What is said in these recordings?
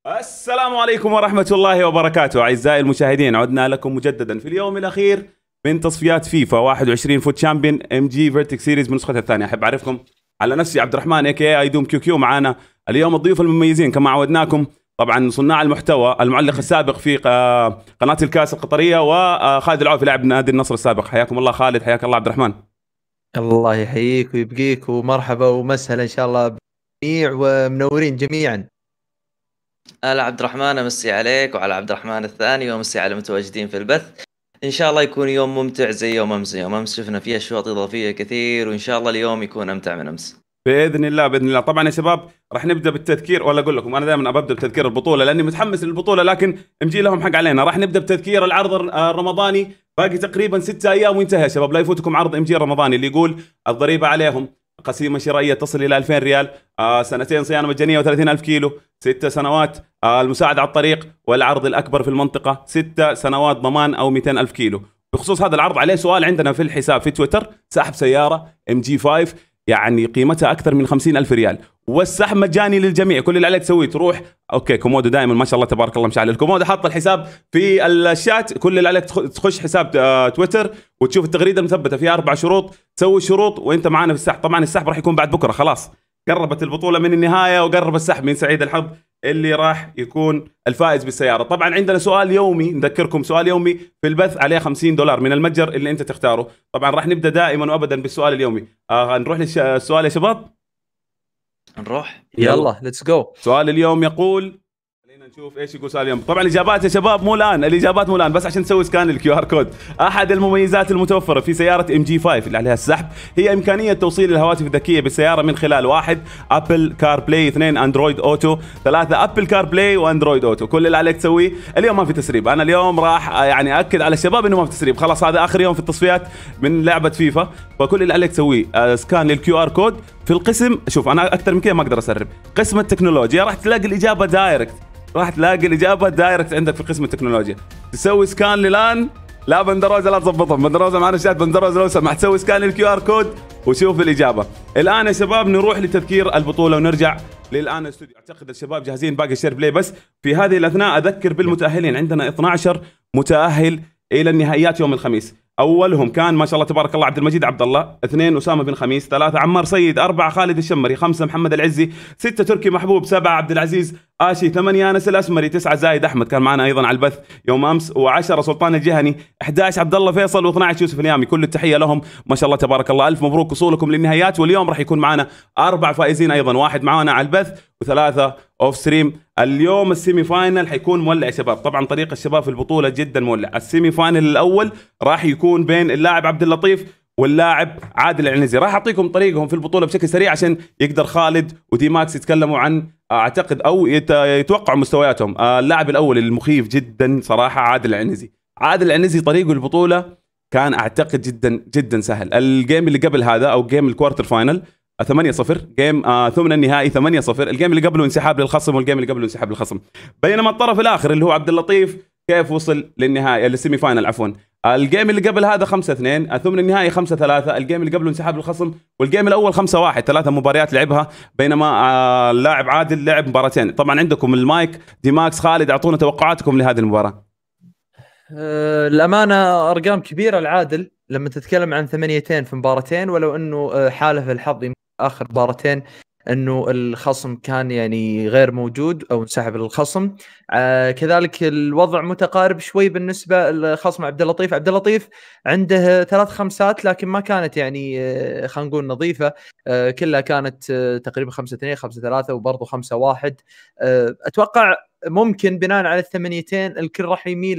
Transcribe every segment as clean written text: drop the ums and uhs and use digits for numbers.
السلام عليكم ورحمة الله وبركاته. أعزائي المشاهدين، عدنا لكم مجددا في اليوم الأخير من تصفيات فيفا 21 فوت شامبيون ام جي فيرتك سيريز بنسختها الثانية. أحب أعرفكم على نفسي عبد الرحمن اي اي دوم كيو كيو. معانا اليوم الضيوف المميزين كما عودناكم، طبعا صناع المحتوى، المعلق السابق في قناة الكاس القطرية، وخالد العوفي لاعب نادي النصر السابق. حياكم الله خالد، حياك الله عبد الرحمن. الله يحييك ويبقيك، ومرحبا ومسهلا ان شاء الله بالجميع، ومنورين جميعا. هلا عبد الرحمن، امسي عليك وعلى عبد الرحمن الثاني، وامسي على المتواجدين في البث. ان شاء الله يكون يوم ممتع زي يوم امس. يوم امس شفنا فيه اشواط اضافيه كثير، وان شاء الله اليوم يكون امتع من امس باذن الله باذن الله. طبعا يا شباب راح نبدا بالتذكير، ولا اقول لكم انا دائما ابدا بتذكير البطوله لاني متحمس للبطوله، لكن مجي لهم حق علينا. راح نبدا بتذكير العرض الرمضاني، باقي تقريبا 6 ايام وينتهي يا شباب. لا يفوتكم عرض ام جي الرمضاني اللي يقول الضريبه عليهم قسيمه شرائيه تصل الى 2000 ريال، سنتين صيانه مجانيه و30,000 كيلو، 6 سنوات المساعده على الطريق، والعرض الاكبر في المنطقه 6 سنوات ضمان او 200,000 كيلو. بخصوص هذا العرض عليه سؤال عندنا في الحساب في تويتر: سحب سياره ام جي 5 يعني قيمتها اكثر من 50,000 ريال، والسحب مجاني للجميع. كل اللي عليك تسويه تروح اوكي كومودو، دائما ما شاء الله تبارك الله مشعل الكومودو، حط الحساب في الشات. كل اللي عليك تخش حساب تويتر وتشوف التغريده المثبته فيها 4 شروط، تسوي الشروط وانت معنا في السحب. طبعا السحب راح يكون بعد بكره، خلاص قربت البطوله من النهايه وقرب السحب. من سعيد الحظ اللي راح يكون الفائز بالسياره. طبعا عندنا سؤال يومي، نذكركم سؤال يومي في البث عليه $50 من المتجر اللي انت تختاره. طبعا راح نبدا دائما وابدا بالسؤال اليومي. نروح للسؤال يا شباب. نروح يلا ليتس جو. سؤال اليوم يقول، خلينا نشوف ايش يقول سؤال اليوم. طبعا الاجابات يا شباب مو الان، الاجابات مو الان، بس عشان تسوي سكان الكيو ار كود. احد المميزات المتوفره في سياره ام جي 5 اللي عليها السحب هي امكانيه توصيل الهواتف الذكيه بالسياره من خلال 1 ابل كار بلاي، 2 اندرويد اوتو، 3 ابل كار بلاي واندرويد اوتو. كل اللي عليك تسويه اليوم ما في تسريب. انا اليوم راح يعني اكد على الشباب انه ما في تسريب، خلاص هذا اخر يوم في التصفيات من لعبه فيفا. فكل اللي عليك تسويه سكان للكيو ار كود في القسم. شوف انا اكثر من كذا ما اقدر اسرب. قسم التكنولوجيا راح تلاقي الاجابه دايركت، راح تلاقي الإجابة دايركت عندك في قسم التكنولوجيا. تسوي سكان للآن. لا بندروزة لا تظبطهم، بندروزة معنا شات، بندروزة لو سمحت تسوي سكان للكيو ار كود وشوف الإجابة. الآن يا شباب نروح لتذكير البطولة ونرجع للآن الاستوديو. أعتقد الشباب جاهزين، باقي شير بلاي بس. في هذه الأثناء أذكر بالمتأهلين، عندنا 12 متأهل إلى النهائيات يوم الخميس. اولهم كان ما شاء الله تبارك الله عبد المجيد عبد الله، 2 اسامه بن خميس، 3 عمار سيد، 4 خالد الشمري، 5 محمد العزي، 6 تركي محبوب، 7 عبد العزيز آشي، 8 انس الاسمري، 9 زايد احمد كان معنا ايضا على البث يوم امس، و10 سلطان الجهني، 11 عبد الله فيصل، و12 يوسف اليامي. كل التحيه لهم ما شاء الله تبارك الله. الف مبروك وصولكم للنهائيات. واليوم راح يكون معنا 4 فائزين ايضا، 1 معنا على البث و3 اوف ستريم. اليوم السيمي فاينل حيكون مولع يا شباب. طبعا طريق الشباب في البطوله جدا مولع. السيمي فاينل الاول راح يكون بين اللاعب عبد اللطيف واللاعب عادل العنزي. راح اعطيكم طريقهم في البطوله بشكل سريع عشان يقدر خالد ودي ماكس يتكلموا عن اعتقد او يتوقعوا مستوياتهم. اللاعب الاول المخيف جدا صراحه عادل العنزي. عادل العنزي طريقه البطوله كان اعتقد جدا جدا سهل. الجيم اللي قبل هذا او جيم الكوارتر فاينل 8-0، جيم ثمن النهائي 8-0، الجيم اللي قبله انسحاب للخصم، والجيم اللي قبله انسحاب للخصم. بينما الطرف الاخر اللي هو عبد اللطيف كيف وصل للنهائي للسيمي فاينل عفوا. الجيم اللي قبل هذا 5-2، ثمن النهائي 5-3، الجيم اللي قبله انسحاب للخصم، والجيم الاول 5-1. 3 مباريات لعبها، بينما اللاعب عادل لعب مباراتين. طبعا عندكم المايك دي ماكس خالد، اعطونا توقعاتكم لهذه المباراه. الامانه ارقام كبيره العادل لما تتكلم عن 8 في مباراتين، ولو انه حالف الحظ اخر مباراتين انه الخصم كان يعني غير موجود او انسحب للخصم. كذلك الوضع متقارب شوي بالنسبه للخصم عبد اللطيف. عبد اللطيف عنده 3 خمسات لكن ما كانت يعني خلينا نقول نظيفه. كلها كانت تقريبا 5-2 5-3 وبرضه 5-1. اتوقع ممكن بناء على الثمانيتين الكل راح يميل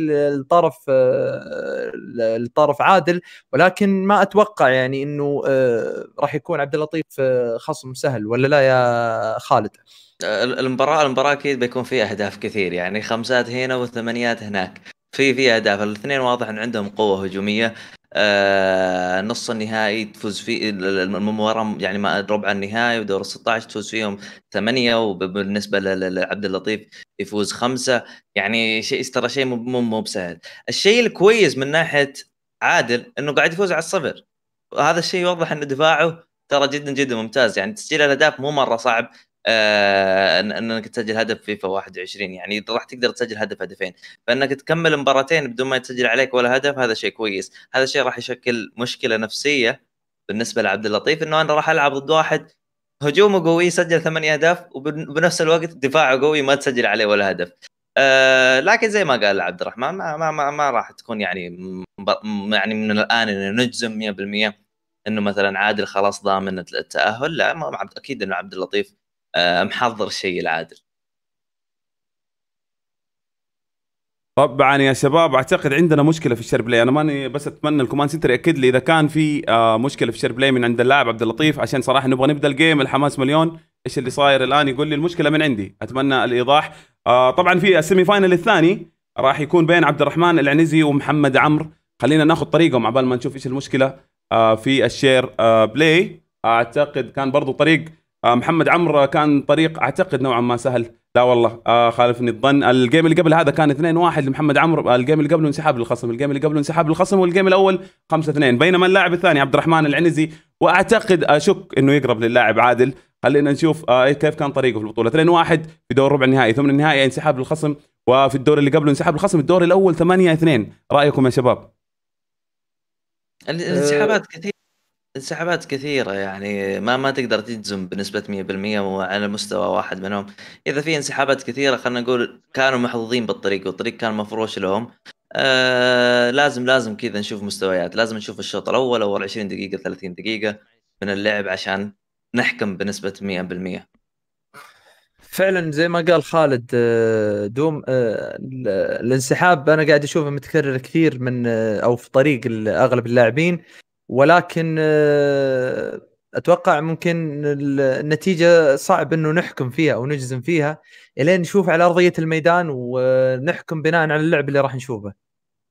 للطرف عادل، ولكن ما اتوقع يعني انه راح يكون عبد اللطيف خصم سهل، ولا لا يا خالد؟ المباراة اكيد بيكون فيها اهداف كثير، يعني 5 هنا و8 هناك. في اهداف. الاثنين واضح ان عندهم قوة هجومية. نص النهائي تفوز فيه المباراة، يعني ما ربع النهائي ودور 16 تفوز فيهم 8، وبالنسبة لعبد اللطيف يفوز 5. يعني شيء ترى شيء مو بسهل. الشيء الكويس من ناحية عادل انه قاعد يفوز على الصفر، وهذا الشيء يوضح ان دفاعه ترى جدا جدا ممتاز. يعني تسجيل الاهداف مو مرة صعب. انك تسجل هدف فيفا 21. يعني راح تقدر تسجل هدف هدفين، فانك تكمل مباراتين بدون ما يتسجل عليك ولا هدف، هذا شيء كويس. هذا الشيء راح يشكل مشكله نفسيه بالنسبه لعبد اللطيف، انه انا راح العب ضد واحد هجومه قوي يسجل 8 اهداف، وبنفس الوقت دفاعه قوي ما تسجل عليه ولا هدف. لكن زي ما قال عبد الرحمن ما راح تكون يعني يعني من الان انه نجزم 100% انه مثلا عادل خلاص ضامن التاهل. لا، ما اكيد انه عبد اللطيف محضر شيء العادل. طبعا يا شباب اعتقد عندنا مشكله في الشير بلاي. انا ماني بس اتمنى الكوماند سنتر ياكد لي اذا كان في مشكله في الشير بلاي من عند اللاعب عبد اللطيف، عشان صراحه نبغى نبدا الجيم. الحماس مليون. ايش اللي صاير الان؟ يقول لي المشكله من عندي، اتمنى الايضاح. طبعا في السيمي فاينل الثاني راح يكون بين عبد الرحمن العنزي ومحمد عمرو. خلينا ناخذ طريقهم عبال ما نشوف ايش المشكله في الشير بلاي. اعتقد كان برضو طريق محمد عمرو كان طريق اعتقد نوعا ما سهل. لا والله خالفني الظن. الجيم اللي قبل هذا كان 2-1 لمحمد عمرو، الجيم اللي قبله انسحاب للخصم، الجيم اللي قبله انسحاب للخصم، والجيم الاول 5-2. بينما اللاعب الثاني عبد الرحمن العنزي، واعتقد اشك انه يقرب للاعب عادل. خلينا نشوف كيف كان طريقه في البطوله. 2-1 في دور ربع النهائي، ثم النهائي انسحاب للخصم، وفي الدور اللي قبله انسحاب للخصم. الدور الاول 8-2. رايكم يا شباب؟ الانسحابات كثيرة يعني ما تقدر تجزم بنسبة 100% وعلى مستوى واحد منهم. إذا في انسحابات كثيرة خلينا نقول كانوا محظوظين بالطريق والطريق كان مفروش لهم. لازم كذا نشوف مستويات، لازم نشوف الشوط الأول أول 20 دقيقة 30 دقيقة من اللعب عشان نحكم بنسبة 100%. فعلا زي ما قال خالد دوم، الانسحاب انا قاعد اشوفه متكرر كثير من او في طريق اغلب اللاعبين، ولكن اتوقع ممكن النتيجه صعب انه نحكم فيها او نجزم فيها الين نشوف على ارضيه الميدان ونحكم بناء على اللعب اللي راح نشوفه.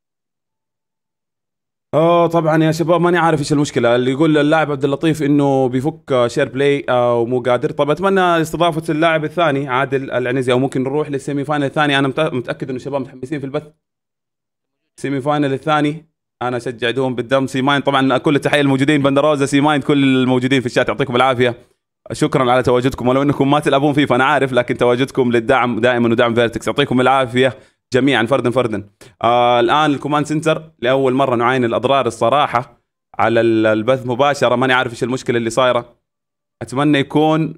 طبعا يا شباب ماني عارف ايش المشكله. اللي يقول اللاعب عبد اللطيف انه بيفك شير بلاي ومو قادر. طب اتمنى استضافه اللاعب الثاني عادل العنزي، او ممكن نروح للسيمي فاينل الثاني. انا متاكد انه الشباب متحمسين في البث. السيمي فاينل الثاني انا اشجع دوم بالدم. سي مايند طبعا كل التحيه الموجودين، بندروزا، سي مايند، كل الموجودين في الشات يعطيكم العافيه. شكرا على تواجدكم، ولو انكم ما تلعبون فيفا انا عارف، لكن تواجدكم للدعم دائما ودعم فيرتكس. يعطيكم العافيه جميعا فردا. الان الكوماند سنتر لاول مره نعاين الاضرار الصراحه على البث مباشره. ماني عارف ايش المشكله اللي صايره. اتمنى يكون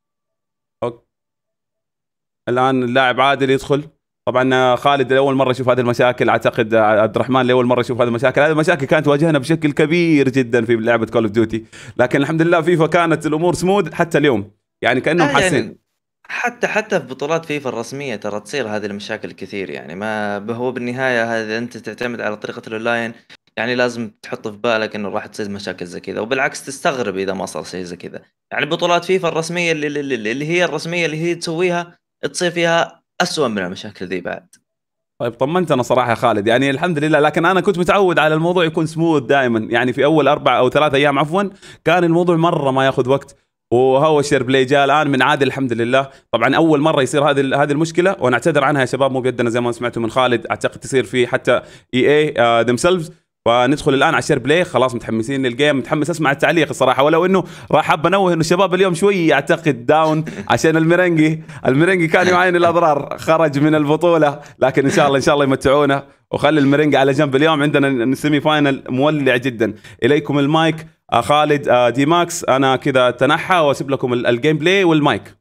الان اللاعب عادل يدخل. طبعا خالد لاول مره يشوف هذه المشاكل، اعتقد عبد الرحمن لاول مره يشوف هذه المشاكل. هذه المشاكل كانت تواجهنا بشكل كبير جدا في لعبه كول اوف ديوتي، لكن الحمد لله فيفا كانت الامور سموث حتى اليوم، يعني كانهم حاسين. يعني حتى في بطولات فيفا الرسميه ترى تصير هذه المشاكل كثير. يعني ما هو بالنهايه هذا انت تعتمد على طريقه الاونلاين، يعني لازم تحط في بالك انه راح تصير مشاكل زي كذا، وبالعكس تستغرب اذا ما صار شيء زي كذا. يعني بطولات فيفا الرسميه اللي هي الرسميه اللي هي تسويها تصير فيها أسوأ من المشاكل ذي بعد. طيب طمنتنا صراحه يا خالد، يعني الحمد لله. لكن انا كنت متعود على الموضوع يكون سموث دائما، يعني في اول 4 أو 3 ايام عفوا كان الموضوع مره ما ياخذ وقت. وهو الشير بلاي جاء الان من عادل الحمد لله. طبعا اول مره يصير هذه المشكله، ونعتذر عنها يا شباب، مو بيدنا زي ما سمعتوا من خالد. اعتقد تصير في حتى اي ذيم سيلفز. فندخل الان على الشير بلاي، خلاص متحمسين للجيم. متحمس اسمع التعليق الصراحه، ولو انه راح حاب انوه انه الشباب اليوم شوي اعتقد داون عشان الميرنجي كان يعاين الاضرار، خرج من البطوله. لكن ان شاء الله يمتعونا. وخلي الميرنجي على جنب، اليوم عندنا السيمي فاينل مولع جدا. اليكم المايك خالد دي ماكس. انا كذا تنحى واسيب لكم الجيم بلاي والمايك.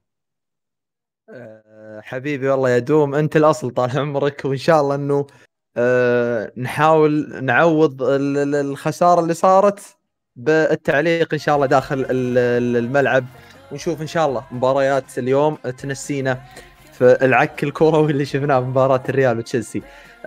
حبيبي والله يا دوم، انت الاصل طال عمرك، وان شاء الله انه نحاول نعوض الخسارة اللي صارت بالتعليق إن شاء الله داخل الملعب، ونشوف إن شاء الله مباريات اليوم تنسينا في العك الكروي اللي شفناه في مباراة الريال وتشيلسي.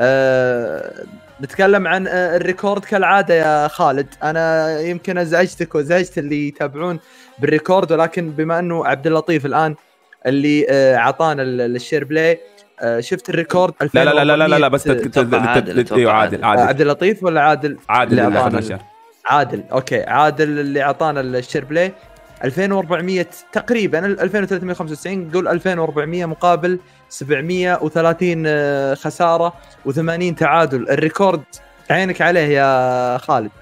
نتكلم عن الريكورد كالعادة يا خالد. أنا يمكن أزعجتك وأزعجت اللي يتابعون بالريكورد، ولكن بما أنه عبد اللطيف الآن اللي عطانا الشير بلاي، شفت الريكورد. لا بس عادل عبد اللطيف ولا عادل اللي عادل اوكي، عادل اللي اعطانا الشير بلاي 2400 تقريبا، 2395 قول 2400 مقابل 730 خساره و80 تعادل. الريكورد عينك عليه يا خالد.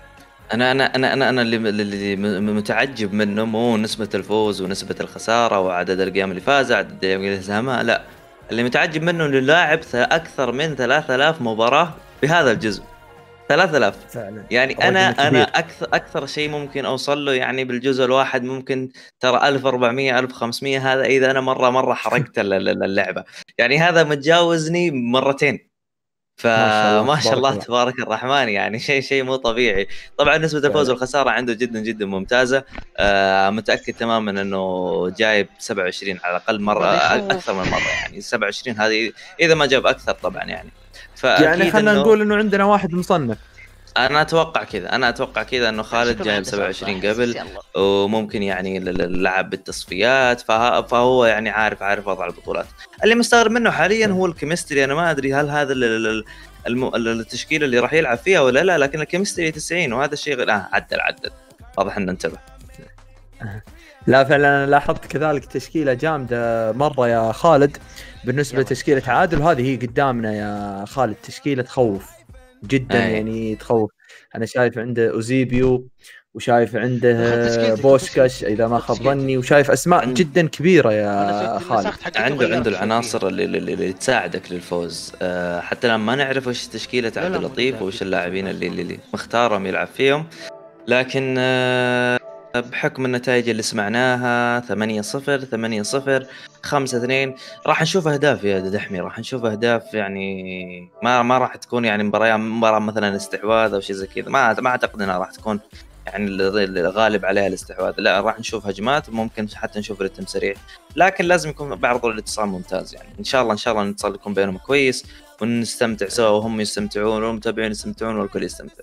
انا اللي متعجب منه مو نسبة الفوز ونسبة الخسارة وعدد القيام اللي فاز عدد القيام اللي هزمها، لا، اللي متعجب منه انه لاعب اكثر من 3000 مباراة بهذا الجزء. 3000 فعلا يعني رقم انا كبير. اكثر شيء ممكن اوصل له يعني بالجزء الواحد ممكن ترى 1400 1500، هذا اذا انا مره حرقت اللعبه، يعني هذا متجاوزني مرتين. ما شاء الله فما شاء تبارك الله الله. تبارك الرحمن، يعني شيء مو طبيعي. طبعا نسبة الفوز فعلا والخسارة عنده جدا ممتازة. متأكد تماما انه جايب 27 على الأقل مرة، أكثر من مرة يعني 27 هذه إذا ما جاب أكثر طبعا يعني. يعني فأكيد خلينا انه نقول انه عندنا واحد مصنف. انا اتوقع كذا انه خالد جايب 27 قبل، وممكن يعني لعب بالتصفيات، فهو يعني عارف وضع البطولات. اللي مستغرب منه حاليا هو الكيمستري. انا ما ادري هل هذا التشكيله اللي راح يلعب فيها ولا لا، لكن الكيمستري 90 وهذا الشيء عدل واضح انه انتبه. لا فعلا انا لاحظت كذلك تشكيله جامده مره يا خالد. بالنسبه لتشكيله عادل وهذه هي قدامنا يا خالد، تشكيله تخوف جدا يعني تخوف. انا شايف عنده اوزيبيو، وشايف عنده بوشكاش اذا ما خاب ظني، وشايف اسماء جدا كبيره يا خالد. عنده العناصر اللي تساعدك للفوز. حتى لما ما نعرف وش تشكيله عبد اللطيف وش اللاعبين اللي مختارهم يلعب فيهم، لكن بحكم النتائج اللي سمعناها 8-0 8-0 5-2 راح نشوف اهداف يا دحمي، راح نشوف اهداف يعني ما راح تكون يعني مباراة مثلا استحواذ او شيء زي كذا. ما اعتقد انها راح تكون يعني الغالب عليها الاستحواذ، لا راح نشوف هجمات، ممكن حتى نشوف رتم سريع، لكن لازم يكون بعض الاتصال ممتاز. يعني ان شاء الله الاتصال يكون بينهم كويس ونستمتع سوا وهم يستمتعون والمتابعين يستمتعون والكل يستمتع.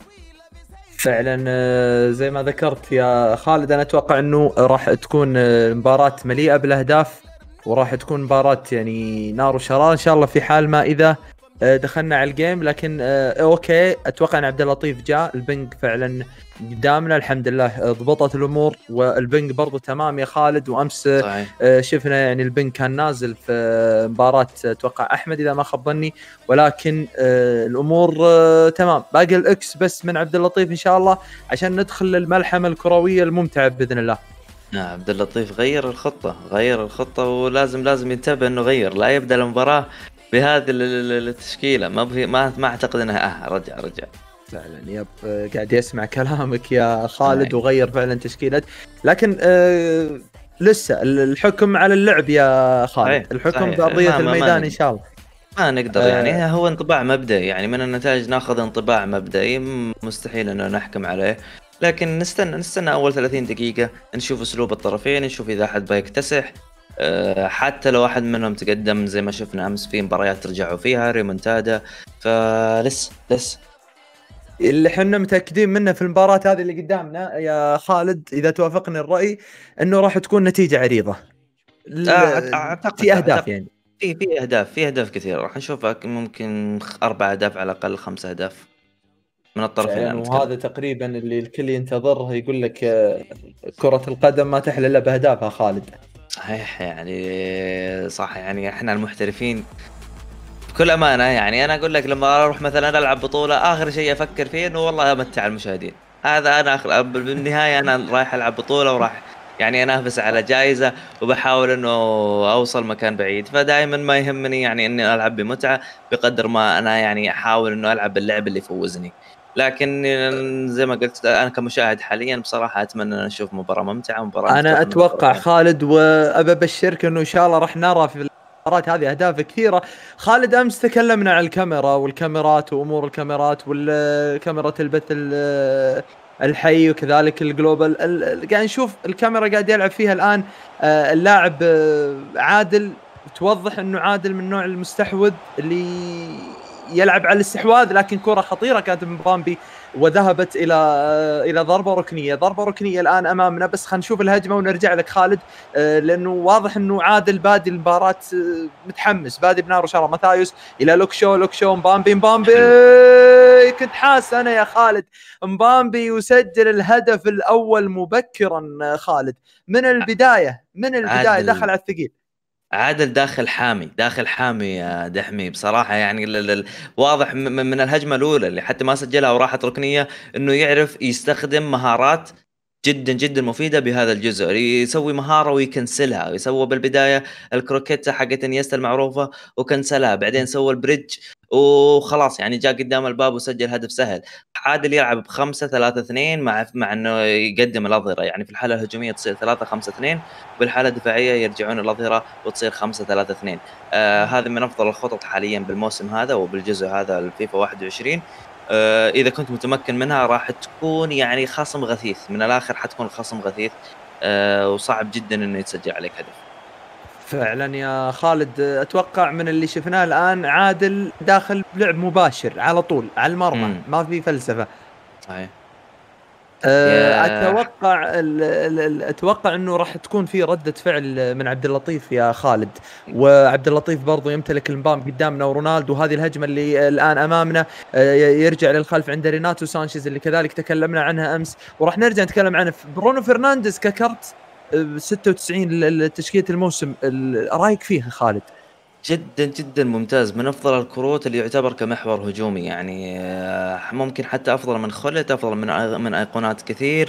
فعلا زي ما ذكرت يا خالد، انا اتوقع انه راح تكون مباراة مليئة بالاهداف، وراح تكون مباراة يعني نار وشرار ان شاء الله، في حال ما اذا دخلنا على الجيم. لكن اوكي، اتوقع ان عبد اللطيف جاء البنج فعلا قدامنا الحمد لله، ضبطت الامور، والبنج برضو تمام يا خالد. وامس شفنا يعني البنج كان نازل في مباراة اتوقع احمد اذا ما خاب ظني، ولكن الامور تمام. باقي الاكس بس من عبد اللطيف ان شاء الله عشان ندخل للملحمة الكروية الممتعة باذن الله. عبد اللطيف غير الخطة ولازم ينتبه انه غير، لا يبدأ المباراة بهذه التشكيلة. ما اعتقد انها رجع فعلا يب، قاعد يسمع كلامك يا خالد وغير فعلا تشكيلة. لكن لسه الحكم على اللعب يا خالد، الحكم بأرضية الميدان ان شاء الله. ما نقدر يعني هو انطباع مبدئي، يعني من النتائج ناخذ انطباع مبدئي، مستحيل انه نحكم عليه، لكن نستنى اول 30 دقيقة نشوف اسلوب الطرفين، نشوف اذا احد بيكتسح. حتى لو واحد منهم تقدم زي ما شفنا امس في مباريات رجعوا فيها ريمونتادا، فلسه اللي حنا متأكدين منه في المباراة هذه اللي قدامنا يا خالد، إذا توافقني الرأي أنه راح تكون نتيجة عريضة. أعتقد في أهداف يعني في أهداف كثيرة، راح نشوفها ممكن 4 أهداف على الأقل 5 أهداف من الطرفين. وهذا تقريبا اللي الكل ينتظره. يقول لك كرة القدم ما تحلى إلا بأهدافها خالد. صحيح يعني صح، يعني احنا المحترفين بكل امانه، يعني انا اقول لك لما اروح مثلا العب بطوله اخر شيء افكر فيه انه والله امتع المشاهدين. هذا انا بالنهايه انا رايح العب بطوله وراح يعني انافس على جائزه وبحاول انه اوصل مكان بعيد، فدائما ما يهمني يعني اني العب بمتعه بقدر ما انا يعني احاول انه العب باللعب اللي يفوزني. لكن زي ما قلت انا كمشاهد حاليا بصراحه اتمنى ان اشوف مباراه ممتعه، مباراه انا اتوقع خالد وابى ابشرك انه ان شاء الله راح نرى في المباراه هذه اهداف كثيره. خالد امس تكلمنا عن الكاميرا والكاميرات وامور الكاميرات والكاميرا البث الحي وكذلك الجلوبال. قاعد نشوف الكاميرا قاعد يلعب فيها الان اللاعب عادل، توضح انه عادل من النوع المستحوذ اللي يلعب على الاستحواذ، لكن كرة خطيرة كانت من بامبي وذهبت الى ضربة ركنية الان امامنا. بس خلينا نشوف الهجمة ونرجع لك خالد، لانه واضح انه عادل بادي المباراة متحمس، بادي بنار وشارة. ماثايوس الى لوكشو مبامبي كنت حاس انا يا خالد مبامبي يسجل الهدف الاول مبكرا خالد من البداية دخل على الثقيل. عادل داخل حامي يا دحمي بصراحة، يعني واضح من الهجمة الأولى اللي حتى ما سجلها وراحت ركنية، إنه يعرف يستخدم مهارات جدا جدا مفيدة بهذا الجزء، يسوي مهارة ويكنسلها، يسوي بالبداية الكروكيتا حقت انيستا المعروفة وكنسلها، بعدين سوى البريدج وخلاص، يعني جاء قدام الباب وسجل هدف سهل. عادل يلعب ب5-3-2 مع انه يقدم الأظهرة، يعني في الحالة الهجومية تصير 3-5-2، وبالحالة الدفاعية يرجعون الأظهرة وتصير 5-3-2. هذه من أفضل الخطط حاليا بالموسم هذا وبالجزء هذا الفيفا 21. اذا كنت متمكن منها راح تكون يعني خصم غثيث، من الاخر حتكون خصم غثيث، وصعب جدا انه يتسجل عليك هدف. فعلا يا خالد، اتوقع من اللي شفناه الان عادل داخل بلعب مباشر على طول على المرمى، ما في فلسفه. صحيح. اتوقع انه راح تكون في ردة فعل من عبد اللطيف يا خالد، وعبد اللطيف برضو يمتلك البام قدامنا ورونالدو، وهذه الهجمة اللي الان امامنا يرجع للخلف عند ريناتو سانشيز اللي كذلك تكلمنا عنها امس، وراح نرجع نتكلم عنه. برونو فرنانديز ككرت 96 تشكيلة الموسم، رايك فيها خالد؟ جدا جدا ممتاز، من افضل الكروت اللي يعتبر كمحور هجومي، يعني ممكن حتى افضل من خلت، افضل من ايقونات كثير،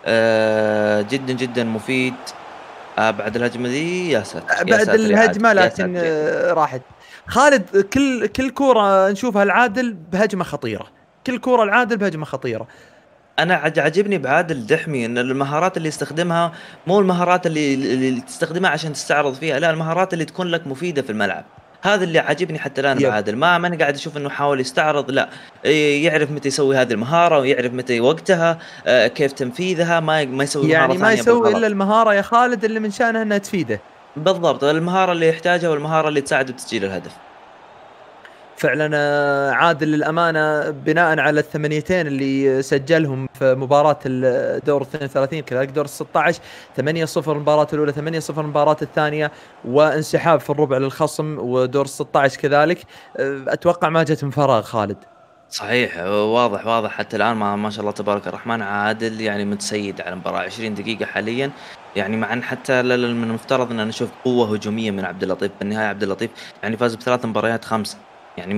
جدا جدا مفيد. بعد الهجمه دي يا ساتر، بعد الهجمه لكن راحت. خالد كل كوره نشوفها العادل بهجمه خطيره، كل كوره العادل بهجمه خطيره. انا عجبني بعادل دحمي ان المهارات اللي يستخدمها مو المهارات اللي تستخدمها عشان تستعرض فيها، لا، المهارات اللي تكون لك مفيده في الملعب. هذا اللي عاجبني حتى الان بعادل، ماني قاعد اشوف انه حاول يستعرض، لا، يعرف متى يسوي هذه المهاره ويعرف متى وقتها، كيف تنفيذها، ما يسوي يعني مهاره ثانيه ما يسوي بالغلط. الا المهاره يا خالد اللي من شانها انها تفيده بالضبط، المهاره اللي يحتاجها والمهاره اللي تساعده بتسجيل الهدف. فعلا عادل للأمانة بناء على الثمانيتين اللي سجلهم في مباراة الدور 32 كذلك دور 16، 8-0 المباراة الأولى، 8-0 المباراة الثانية، وانسحاب في الربع للخصم، ودور 16 كذلك. أتوقع ما جت من فراغ خالد. صحيح، واضح حتى الآن ما شاء الله تبارك الرحمن، عادل يعني متسيد على المباراة 20 دقيقة حاليا، يعني مع ان حتى من المفترض ان نشوف قوة هجومية من عبد اللطيف. بالنهاية عبد اللطيف يعني فاز ب3 مباريات 5، يعني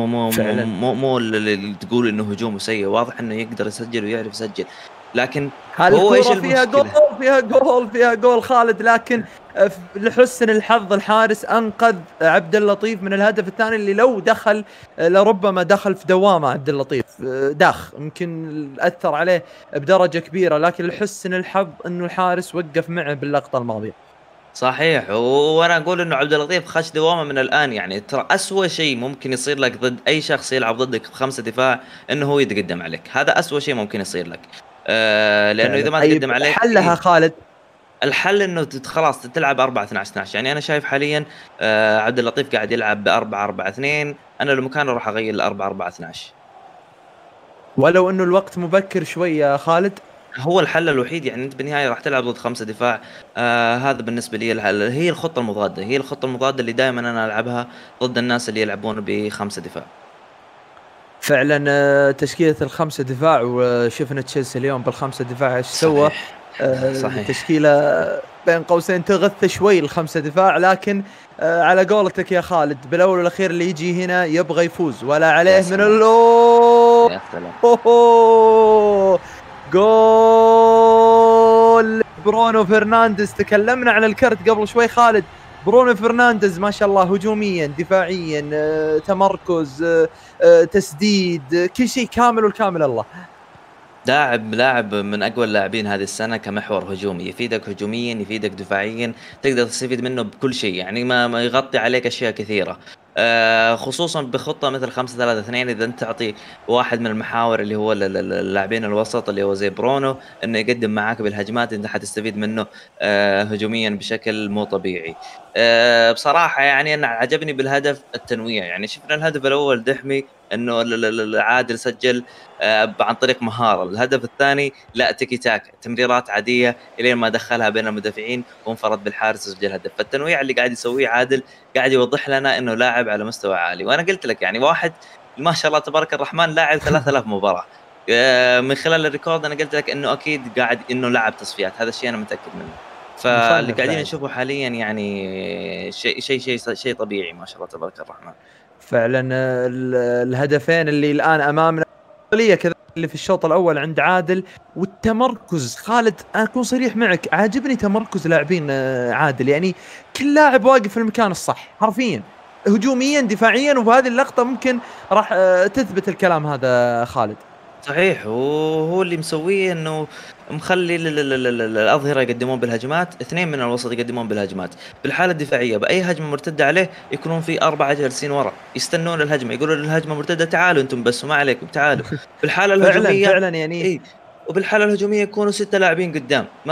مو اللي تقول انه هجومه سيء، واضح انه يقدر يسجل ويعرف يسجل، لكن هو ايش المشكلة؟ فيها جول خالد، لكن لحسن الحظ الحارس انقذ عبد اللطيف من الهدف الثاني اللي لو دخل لربما دخل في دوامه عبد اللطيف، داخ يمكن اثر عليه بدرجه كبيره، لكن لحسن الحظ انه الحارس وقف معه باللقطه الماضيه. صحيح، وانا اقول انه عبد اللطيف خش دوامه من الان، يعني ترى اسوأ شيء ممكن يصير لك ضد اي شخص يلعب ضدك ب5 دفاع انه هو يتقدم عليك، هذا اسوأ شيء ممكن يصير لك، لانه اذا ما تقدم عليك حلها خالد، الحل انه خلاص تلعب 4-12-12. يعني انا شايف حاليا عبد اللطيف قاعد يلعب ب4-4-2، انا لو مكانه راح اغير ل4-4-12، ولو انه الوقت مبكر شويه يا خالد. هو الحل الوحيد، يعني انت بالنهايه راح تلعب ضد 5 دفاع. هذا بالنسبه لي الحل، هي الخطه المضاده اللي دائما انا العبها ضد الناس اللي يلعبون ب5 دفاع. فعلا تشكيله ال5 دفاع، وشفنا تشيلسي اليوم بال5 دفاع ايش سوى. صحيح. تشكيله بين قوسين تغث شوي ال5 دفاع، لكن على قولتك يا خالد بالاول والاخير اللي يجي هنا يبغى يفوز ولا عليه من اللو. يا سلام، جول برونو فرنانديز. تكلمنا عن الكرت قبل شوي خالد، برونو فرنانديز ما شاء الله هجوميا دفاعيا تمركز تسديد، كل شيء كامل والكامل الله. لاعب من اقوى اللاعبين هذه السنه كمحور هجومي، يفيدك هجوميا يفيدك دفاعيا، تقدر تستفيد منه بكل شيء، يعني ما يغطي عليك اشياء كثيره، خصوصا بخطه مثل 5-3-2. اذا انت تعطي واحد من المحاور اللي هو اللاعبين الوسط اللي هو زي برونو انه يقدم معاك بالهجمات، انت حتستفيد منه هجوميا بشكل مو طبيعي. بصراحه يعني انا عجبني بالهدف التنويع، يعني شفنا الهدف الاول دحمي انه عادل سجل عن طريق مهاره، الهدف الثاني لا، تيكي تاك، تمريرات عاديه الين ما دخلها بين المدافعين وانفرد بالحارس وسجل هدف. فالتنويع اللي قاعد يسويه عادل قاعد يوضح لنا انه لاعب على مستوى عالي، وانا قلت لك يعني واحد ما شاء الله تبارك الرحمن لاعب 3000 مباراه، من خلال الريكورد انا قلت لك انه اكيد قاعد انه لعب تصفيات، هذا الشيء انا متاكد منه. فاللي قاعدين نشوفه حاليا يعني شيء طبيعي ما شاء الله تبارك الرحمن. فعلا الهدفين اللي الان امامنا كذا اللي في الشوط الاول عند عادل، والتمركز خالد انا اكون صريح معك، عاجبني تمركز لاعبين عادل، يعني كل لاعب واقف في المكان الصح حرفيا، هجوميا دفاعيا، وبهذه اللقطه ممكن راح تثبت الكلام هذا خالد. صحيح، وهو اللي مسويه انه مخلي الاظهره يقدمون بالهجمات، اثنين من الوسط يقدمون بالهجمات. بالحاله الدفاعيه باي هجمه مرتده عليه يكونون في 4 جالسين ورا يستنون الهجمه، يقولوا للهجمه مرتده تعالوا انتم بس وما عليكم تعالوا. بالحاله الهجوميه فعلا يعني إيه؟ وبالحاله الهجوميه يكونوا 6 لاعبين قدام، ما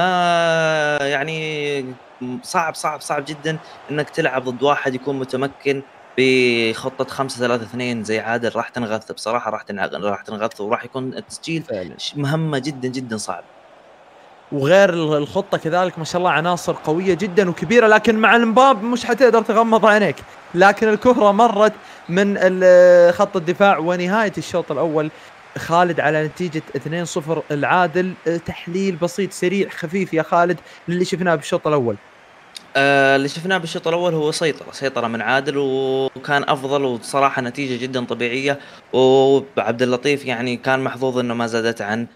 يعني صعب جدا انك تلعب ضد واحد يكون متمكن بخطة 5-3-2 زي عادل. راح تنغث بصراحة، راح تنغث وراح يكون التسجيل فعلا. مهمة جدا صعب. وغير الخطة كذلك ما شاء الله عناصر قوية جدا وكبيرة، لكن مع المباب مش حتقدر تغمض عينيك، لكن الكرة مرت من خط الدفاع. ونهاية الشوط الأول خالد على نتيجة 2-0 العادل. تحليل بسيط سريع خفيف يا خالد للي شفناه بالشوط الأول. اللي شفناه بالشوط الأول هو سيطرة من عادل، وكان أفضل، وصراحة نتيجة جدا طبيعية. وعبد اللطيف يعني كان محظوظ إنه ما زادت عن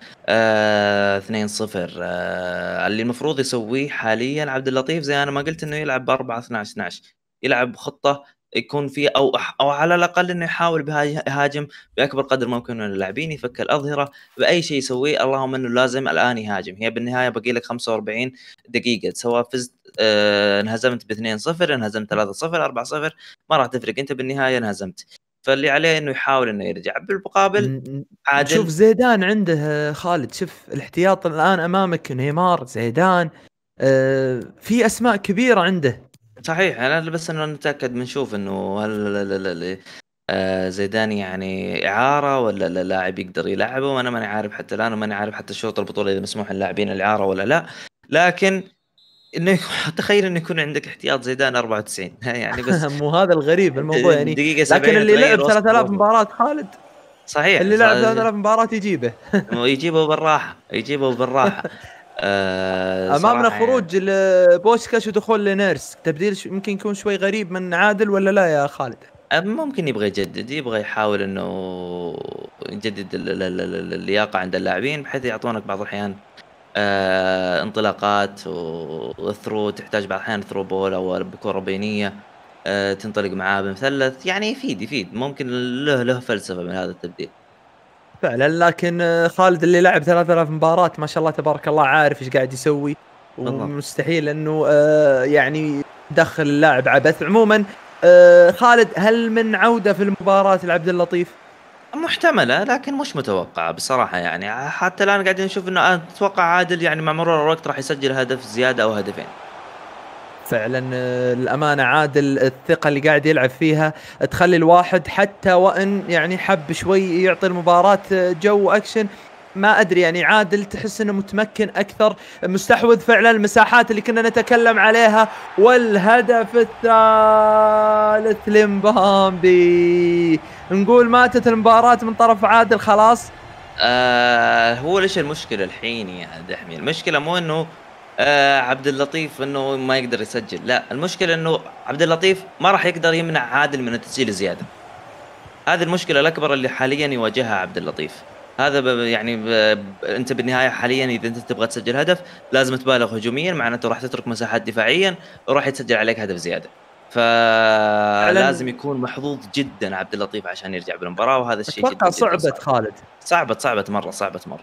2-0. اللي المفروض يسويه حاليا عبد اللطيف زي أنا ما قلت إنه يلعب ب4-12-12، يلعب خطة يكون فيه أو على الأقل إنه يحاول يهاجم بأكبر قدر ممكن من اللاعبين، يفك الأظهرة بأي شيء يسويه. اللهم إنه لازم الآن يهاجم. هي بالنهاية بقي لك 45 دقيقة، سواء فزت انهزمت ب2-0، انهزمت 3-0، 4-0، ما راح تفرق، انت بالنهايه انهزمت. فاللي عليه انه يحاول انه يرجع. بالمقابل عادل شوف زيدان عنده خالد، شوف الاحتياط الان امامك، نيمار، زيدان، في اسماء كبيره عنده. صحيح، انا بس انه نتاكد بنشوف انه هل زيدان يعني اعاره ولا لاعب يقدر يلعبه، وانا ماني عارف حتى الان، وماني عارف حتى شوط البطوله اذا مسموح للاعبين الاعاره ولا لا. لكن انه تخيل انه يكون عندك احتياط زيدان 94 يعني بس مو هذا الغريب الموضوع يعني. دقيقه 70 لكن اللي لعب 3000 مباراه خالد، صحيح، اللي لعب 3000 مباراه يجيبه يجيبه بالراحه. امامنا خروج بوسكاس ودخول لنيرس، تبديل ممكن يكون شوي غريب من عادل ولا لا يا خالد؟ ممكن يبغى يجدد، يبغى يحاول انه يجدد اللياقه عند اللاعبين، بحيث يعطونك بعض الاحيان انطلاقات وثرو، تحتاج بعض الاحيان ثرو بول او بكره بينيه تنطلق معاه بمثلث، يعني يفيد ممكن له فلسفه من هذا التبديل فعلا. لكن خالد اللي لعب 3000 مباراة ما شاء الله تبارك الله عارف ايش قاعد يسوي، ومستحيل انه يعني يدخل اللاعب عبث. عموما خالد، هل من عودة في المباراة لعبد اللطيف؟ محتملة لكن مش متوقعة بصراحة، يعني حتى الآن قاعدين نشوف انه اتوقع عادل يعني مع مرور الوقت راح يسجل هدف زيادة او هدفين. فعلا الأمانة عادل الثقة اللي قاعد يلعب فيها تخلي الواحد حتى وإن يعني حب شوي يعطي المباراة جو أكشن، ما أدري يعني عادل تحس أنه متمكن أكثر، مستحوذ فعلا المساحات اللي كنا نتكلم عليها. والهدف الثالث لمبامبي، نقول ماتت المباراة من طرف عادل خلاص. هو ليش المشكلة الحين يا دحمي؟ المشكلة مو أنه عبد اللطيف انه ما يقدر يسجل، لا، المشكله انه عبد اللطيف ما راح يقدر يمنع عادل من التسجيل زياده. هذه المشكله الاكبر اللي حاليا يواجهها عبد اللطيف. هذا يعني انت بالنهايه حاليا اذا انت تبغى تسجل هدف لازم تبالغ هجوميا، معناته راح تترك مساحات دفاعيا وراح يتسجل عليك هدف زياده. فلازم يكون محظوظ جدا عبد اللطيف عشان يرجع بالمباراه، وهذا الشيء اتوقع صعبت خالد، صعبت مره.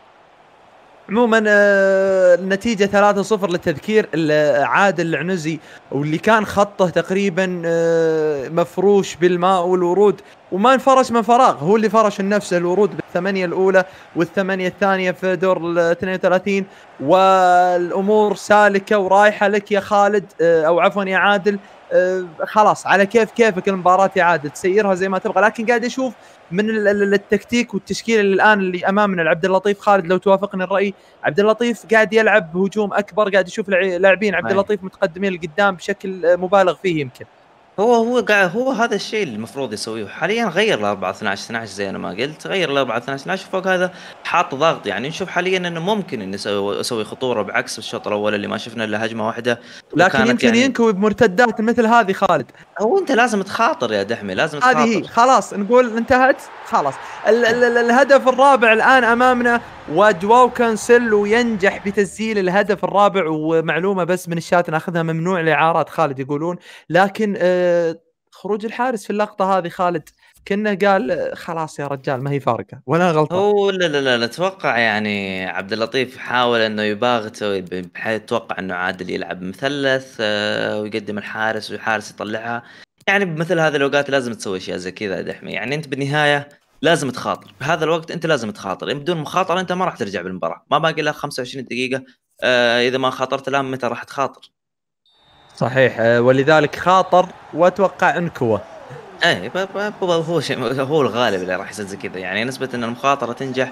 عموما النتيجة 3-0 للتذكير. عادل العنزي واللي كان خطه تقريبا مفروش بالماء والورود، وما انفرش من فراغ، هو اللي فرش نفسه الورود بالثمانية الأولى والثمانية الثانية في دور 32، والأمور سالكة ورايحة لك يا خالد أو عفوا يا عادل. خلاص على كيفك المباراة يا عادل، تسيرها زي ما تبغى. لكن قاعد أشوف من التكتيك والتشكيل اللي الآن اللي أمامنا عبد اللطيف، خالد لو توافقني الرأي، عبد اللطيف قاعد يلعب بهجوم أكبر، قاعد يشوف لاعبين عبد اللطيف متقدمين لقدام بشكل مبالغ فيه يمكن. هو قاعد، هو هذا الشيء اللي المفروض يسويه حاليا. غير ل 4 12 12 زي انا ما قلت، غير ل 4 12 12 فوق هذا حاط ضغط. يعني نشوف حاليا انه ممكن انه اسوي خطوره، بعكس الشوط الاول اللي ما شفنا الا هجمه واحده لكن وكانت يمكن يعني. ينكوي بمرتدات مثل هذه خالد. هو انت لازم تخاطر يا دحمي، لازم هذه هي تخاطر. خلاص نقول انتهت خلاص. ال الهدف الرابع الآن أمامنا، وجواو كانسيلو ينجح بتسجيل الهدف الرابع. ومعلومة بس من الشات ناخذها، ممنوع الإعارات خالد يقولون، لكن خروج الحارس في اللقطة هذه خالد كنا قال خلاص يا رجال ما هي فارقة ولا غلطة. هو لا اتوقع يعني عبد اللطيف حاول انه يباغت، بحيث اتوقع انه عادل يلعب مثلث ويقدم الحارس والحارس يطلعها. يعني بمثل هذه الاوقات لازم تسوي اشياء زي كذا يا دحمي. يعني انت بالنهايه لازم تخاطر بهذا الوقت، انت لازم تخاطر. بدون مخاطره انت ما راح ترجع بالمباراه، ما باقي لها 25 دقيقه. اذا ما خاطرت الان متى راح تخاطر؟ صحيح، ولذلك خاطر واتوقع انكوه. ايه هو شيء، هو الغالب اللي راح يصير زي كذا. يعني نسبه ان المخاطره تنجح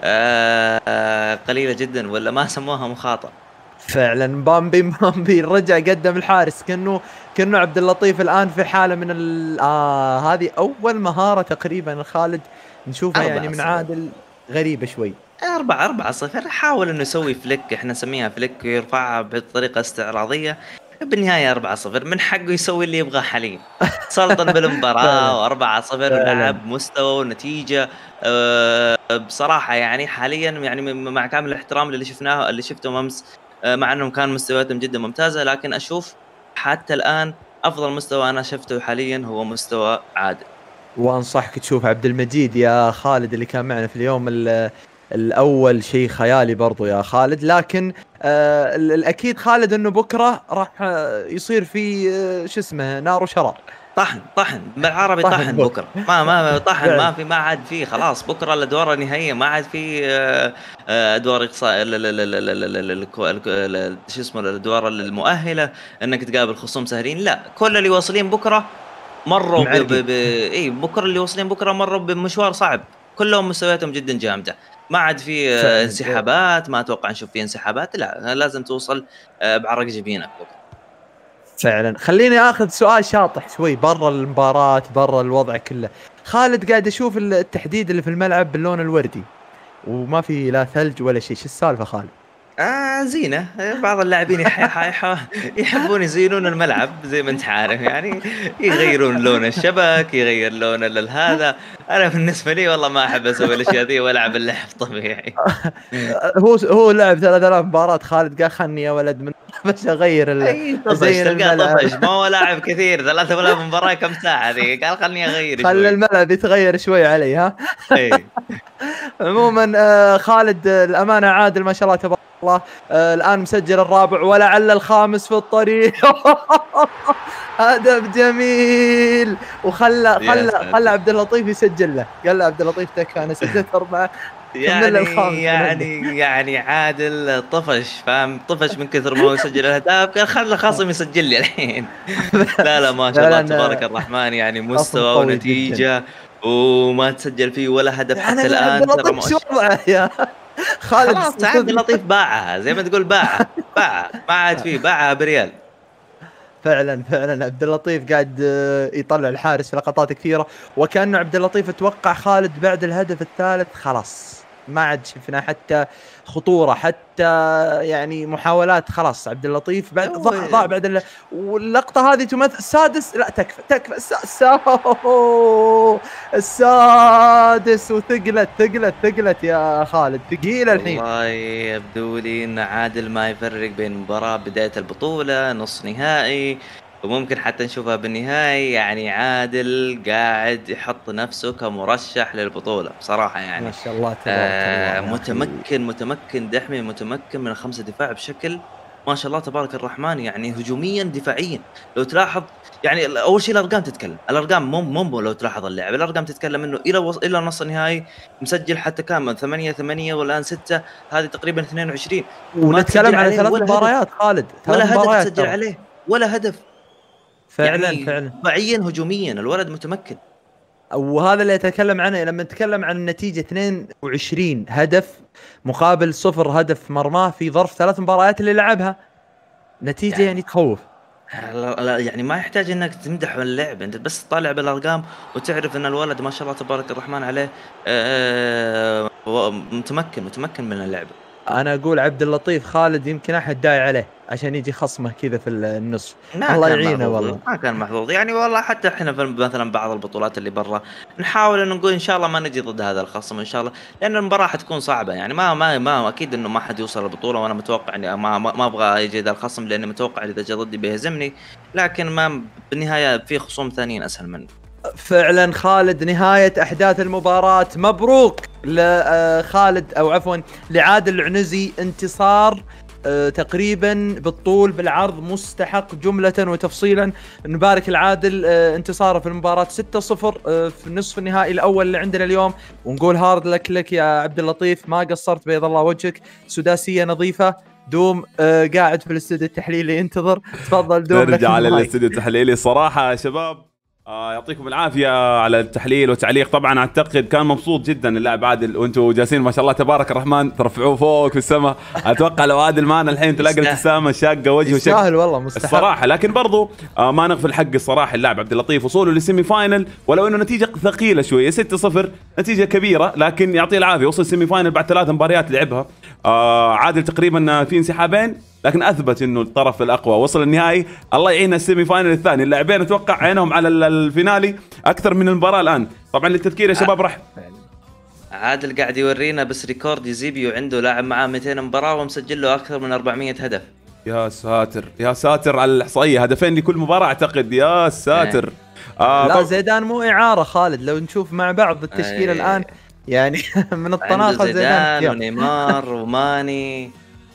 قليله جدا، ولا ما سموها مخاطره. فعلا بامبي رجع قدم الحارس، كأنه عبد اللطيف الآن في حالة من هذه أول مهارة تقريبا خالد نشوفها يعني من 4-0. عادل، غريبة شوي. 4-0. حاول انه يسوي فليك، احنا نسميها فليك، ويرفعها بطريقه استعراضيه. بالنهايه 4-0 من حقه يسوي اللي يبغاه حاليا. سلطن بالمباراه و4-0 ولعب مستوى ونتيجه. بصراحه يعني حاليا يعني مع كامل الاحترام اللي شفناه، اللي شفته امس، مع انهم كان مستوياتهم جدا ممتازه، لكن اشوف حتى الان افضل مستوى انا شفته حاليا هو مستوى عادل. وانصحك تشوف عبد المجيد يا خالد اللي كان معنا في اليوم الأول، شيء خيالي برضو يا خالد. لكن الأكيد خالد أنه بكرة راح يصير في شو اسمه نار وشرار. طحن بالعربي، طحن بكره. ما طحن، ما عاد فيه خلاص. بكره الادوار النهائيه ما عاد فيه ادوار اقصاء، شو اسمه، الادوار المؤهله انك تقابل خصوم سهلين. لا، كل اللي واصلين بكره مروا اي بكره اللي واصلين بكره مروا بمشوار صعب، كلهم مستوياتهم جدا جامده. ما عاد في انسحابات، ما اتوقع نشوف في انسحابات. لا، لازم توصل بعرق جبينك بكره. فعلا. خليني اخذ سؤال شاطح شوي برا المباراة، برا الوضع كله. خالد قاعد اشوف التحديد اللي في الملعب باللون الوردي وما في لا ثلج ولا شيء، شو السالفة خالد؟ زينة. بعض اللاعبين يحبون يزينون الملعب زي ما انت عارف، يعني يغيرون لون الشبك، يغير لون هذا. انا بالنسبة لي والله ما احب اسوي الاشياء ذي والعب اللعب طبيعي. هو لعب 3000 مباراة خالد، قال خلني يا ولد من بس اغير زين الملعب. طفش، ما هو لاعب كثير 3000 مباراة كم ساعة ذي، قال خلني اغير شوي، خلي الملعب يتغير شوي علي ها. عموما خالد الامانة عادل ما شاء الله تبارك الله الان مسجل الرابع ولعل الخامس في الطريق. هدف جميل، خلى عبد اللطيف يسجل له، قال له عبد اللطيف تكفى انا سجلت 4. يعني عادل طفش، فاهم؟ طفش من كثر ما هو يسجل الاهداف، قال خلى خصم يسجل لي الحين. لا ما شاء الله تبارك الرحمن، يعني مستوى ونتيجه وما تسجل فيه ولا هدف حتى الان. ترى يا خالد خلاص عبد اللطيف باعها زي ما تقول، باعها ما عاد فيه، باعها بريال. فعلا عبد اللطيف قاعد يطلع الحارس في لقطات كثيره، وكأنه عبد اللطيف اتوقع خالد بعد الهدف الثالث خلاص ما عاد شفنا حتى خطوره، حتى يعني محاولات. خلاص عبد اللطيف بعد ضاع بعد واللقطه هذه تمثل السادس. لا تكفى السادس، وثقلت يا خالد، ثقيله الحين. والله يبدو لي ان عادل ما يفرق بين مباراه بدايه البطوله، نص نهائي، وممكن حتى نشوفها بالنهاية. يعني عادل قاعد يحط نفسه كمرشح للبطولة بصراحة. يعني ما شاء الله تبارك الله، متمكن دحمي، متمكن من خمسة دفاع بشكل ما شاء الله تبارك الرحمن. يعني هجوميا دفاعيا لو تلاحظ، يعني اول شيء الارقام تتكلم، الارقام مو لو تلاحظ اللاعب الارقام تتكلم انه الى نص النهائي مسجل حتى كام 8 والان 6، هذه تقريبا 22. ونتكلم على 3 مباريات خالد، ولا هدف تسجل عليه، ولا هدف. فعلا دفاعيا هجوميا الولد متمكن. وهذا اللي اتكلم عنه لما نتكلم عن النتيجه 22 هدف مقابل 0 هدف مرماه في ظرف 3 مباريات اللي لعبها. نتيجه يعني تخوف. لا يعني ما يحتاج انك تمدح اللعب، انت بس تطالع بالارقام وتعرف ان الولد ما شاء الله تبارك الرحمن عليه متمكن من اللعبه. انا اقول عبد اللطيف خالد يمكن احد داعي عليه عشان يجي خصمه كذا في النص. ما الله كان يعينه محظوظ، والله. ما كان محظوظ يعني والله. حتى احنا في مثلا بعض البطولات اللي برا نحاول ان نقول ان شاء الله ما نجي ضد هذا الخصم ان شاء الله، لان المباراه حتكون صعبه يعني. ما اكيد انه ما حد يوصل البطوله، وانا متوقع اني ما ابغى يجي ذا الخصم، لاني متوقع اذا جا ضدي بيهزمني، لكن ما بالنهايه في خصوم ثانيين اسهل منه. فعلا خالد، نهاية أحداث المباراة، مبروك لخالد أو عفوا لعادل العنزي، انتصار تقريبا بالطول بالعرض، مستحق جملة وتفصيلا. نبارك العادل انتصاره في المباراة 6-0 في نصف النهائي الأول اللي عندنا اليوم، ونقول هارد لك يا عبد اللطيف، ما قصرت بيض الله وجهك، سداسية نظيفة. دوم قاعد في الاستوديو التحليلي ينتظر، تفضل دوم. نرجع على الاستوديو التحليلي. صراحة يا شباب يعطيكم العافية على التحليل والتعليق. طبعا اعتقد كان مبسوط جدا اللاعب عادل، وانتم جالسين ما شاء الله تبارك الرحمن ترفعوه فوق في السماء. اتوقع لو عادل معنا الحين تلاقي الابتسامة شاقة وجهه يستاهل والله، مستحق الصراحة. لكن برضو ما نغفل حق الصراحة اللاعب عبد اللطيف، وصوله للسيمي فاينل ولو انه نتيجة ثقيلة شوية 6-0 نتيجة كبيرة، لكن يعطيه العافية وصل السيمي فاينل بعد 3 مباريات لعبها. عادل تقريبا في انسحابين، لكن اثبت انه الطرف الاقوى، وصل النهائي. الله يعين السيمي فاينل الثاني، اللاعبين اتوقع عينهم على الفينالي اكثر من المباراه الان. طبعا للتذكير يا شباب راح عادل قاعد يورينا بس ريكورد يزيبيو، عنده لاعب معاه 200 مباراه ومسجل له اكثر من 400 هدف. يا ساتر يا ساتر على الاحصائيه، هدفين لكل مباراه اعتقد. يا ساتر. لا زيدان مو اعاره خالد، لو نشوف مع بعض التشكيله الان يعني من الطناخه زيدان ونيمار وماني.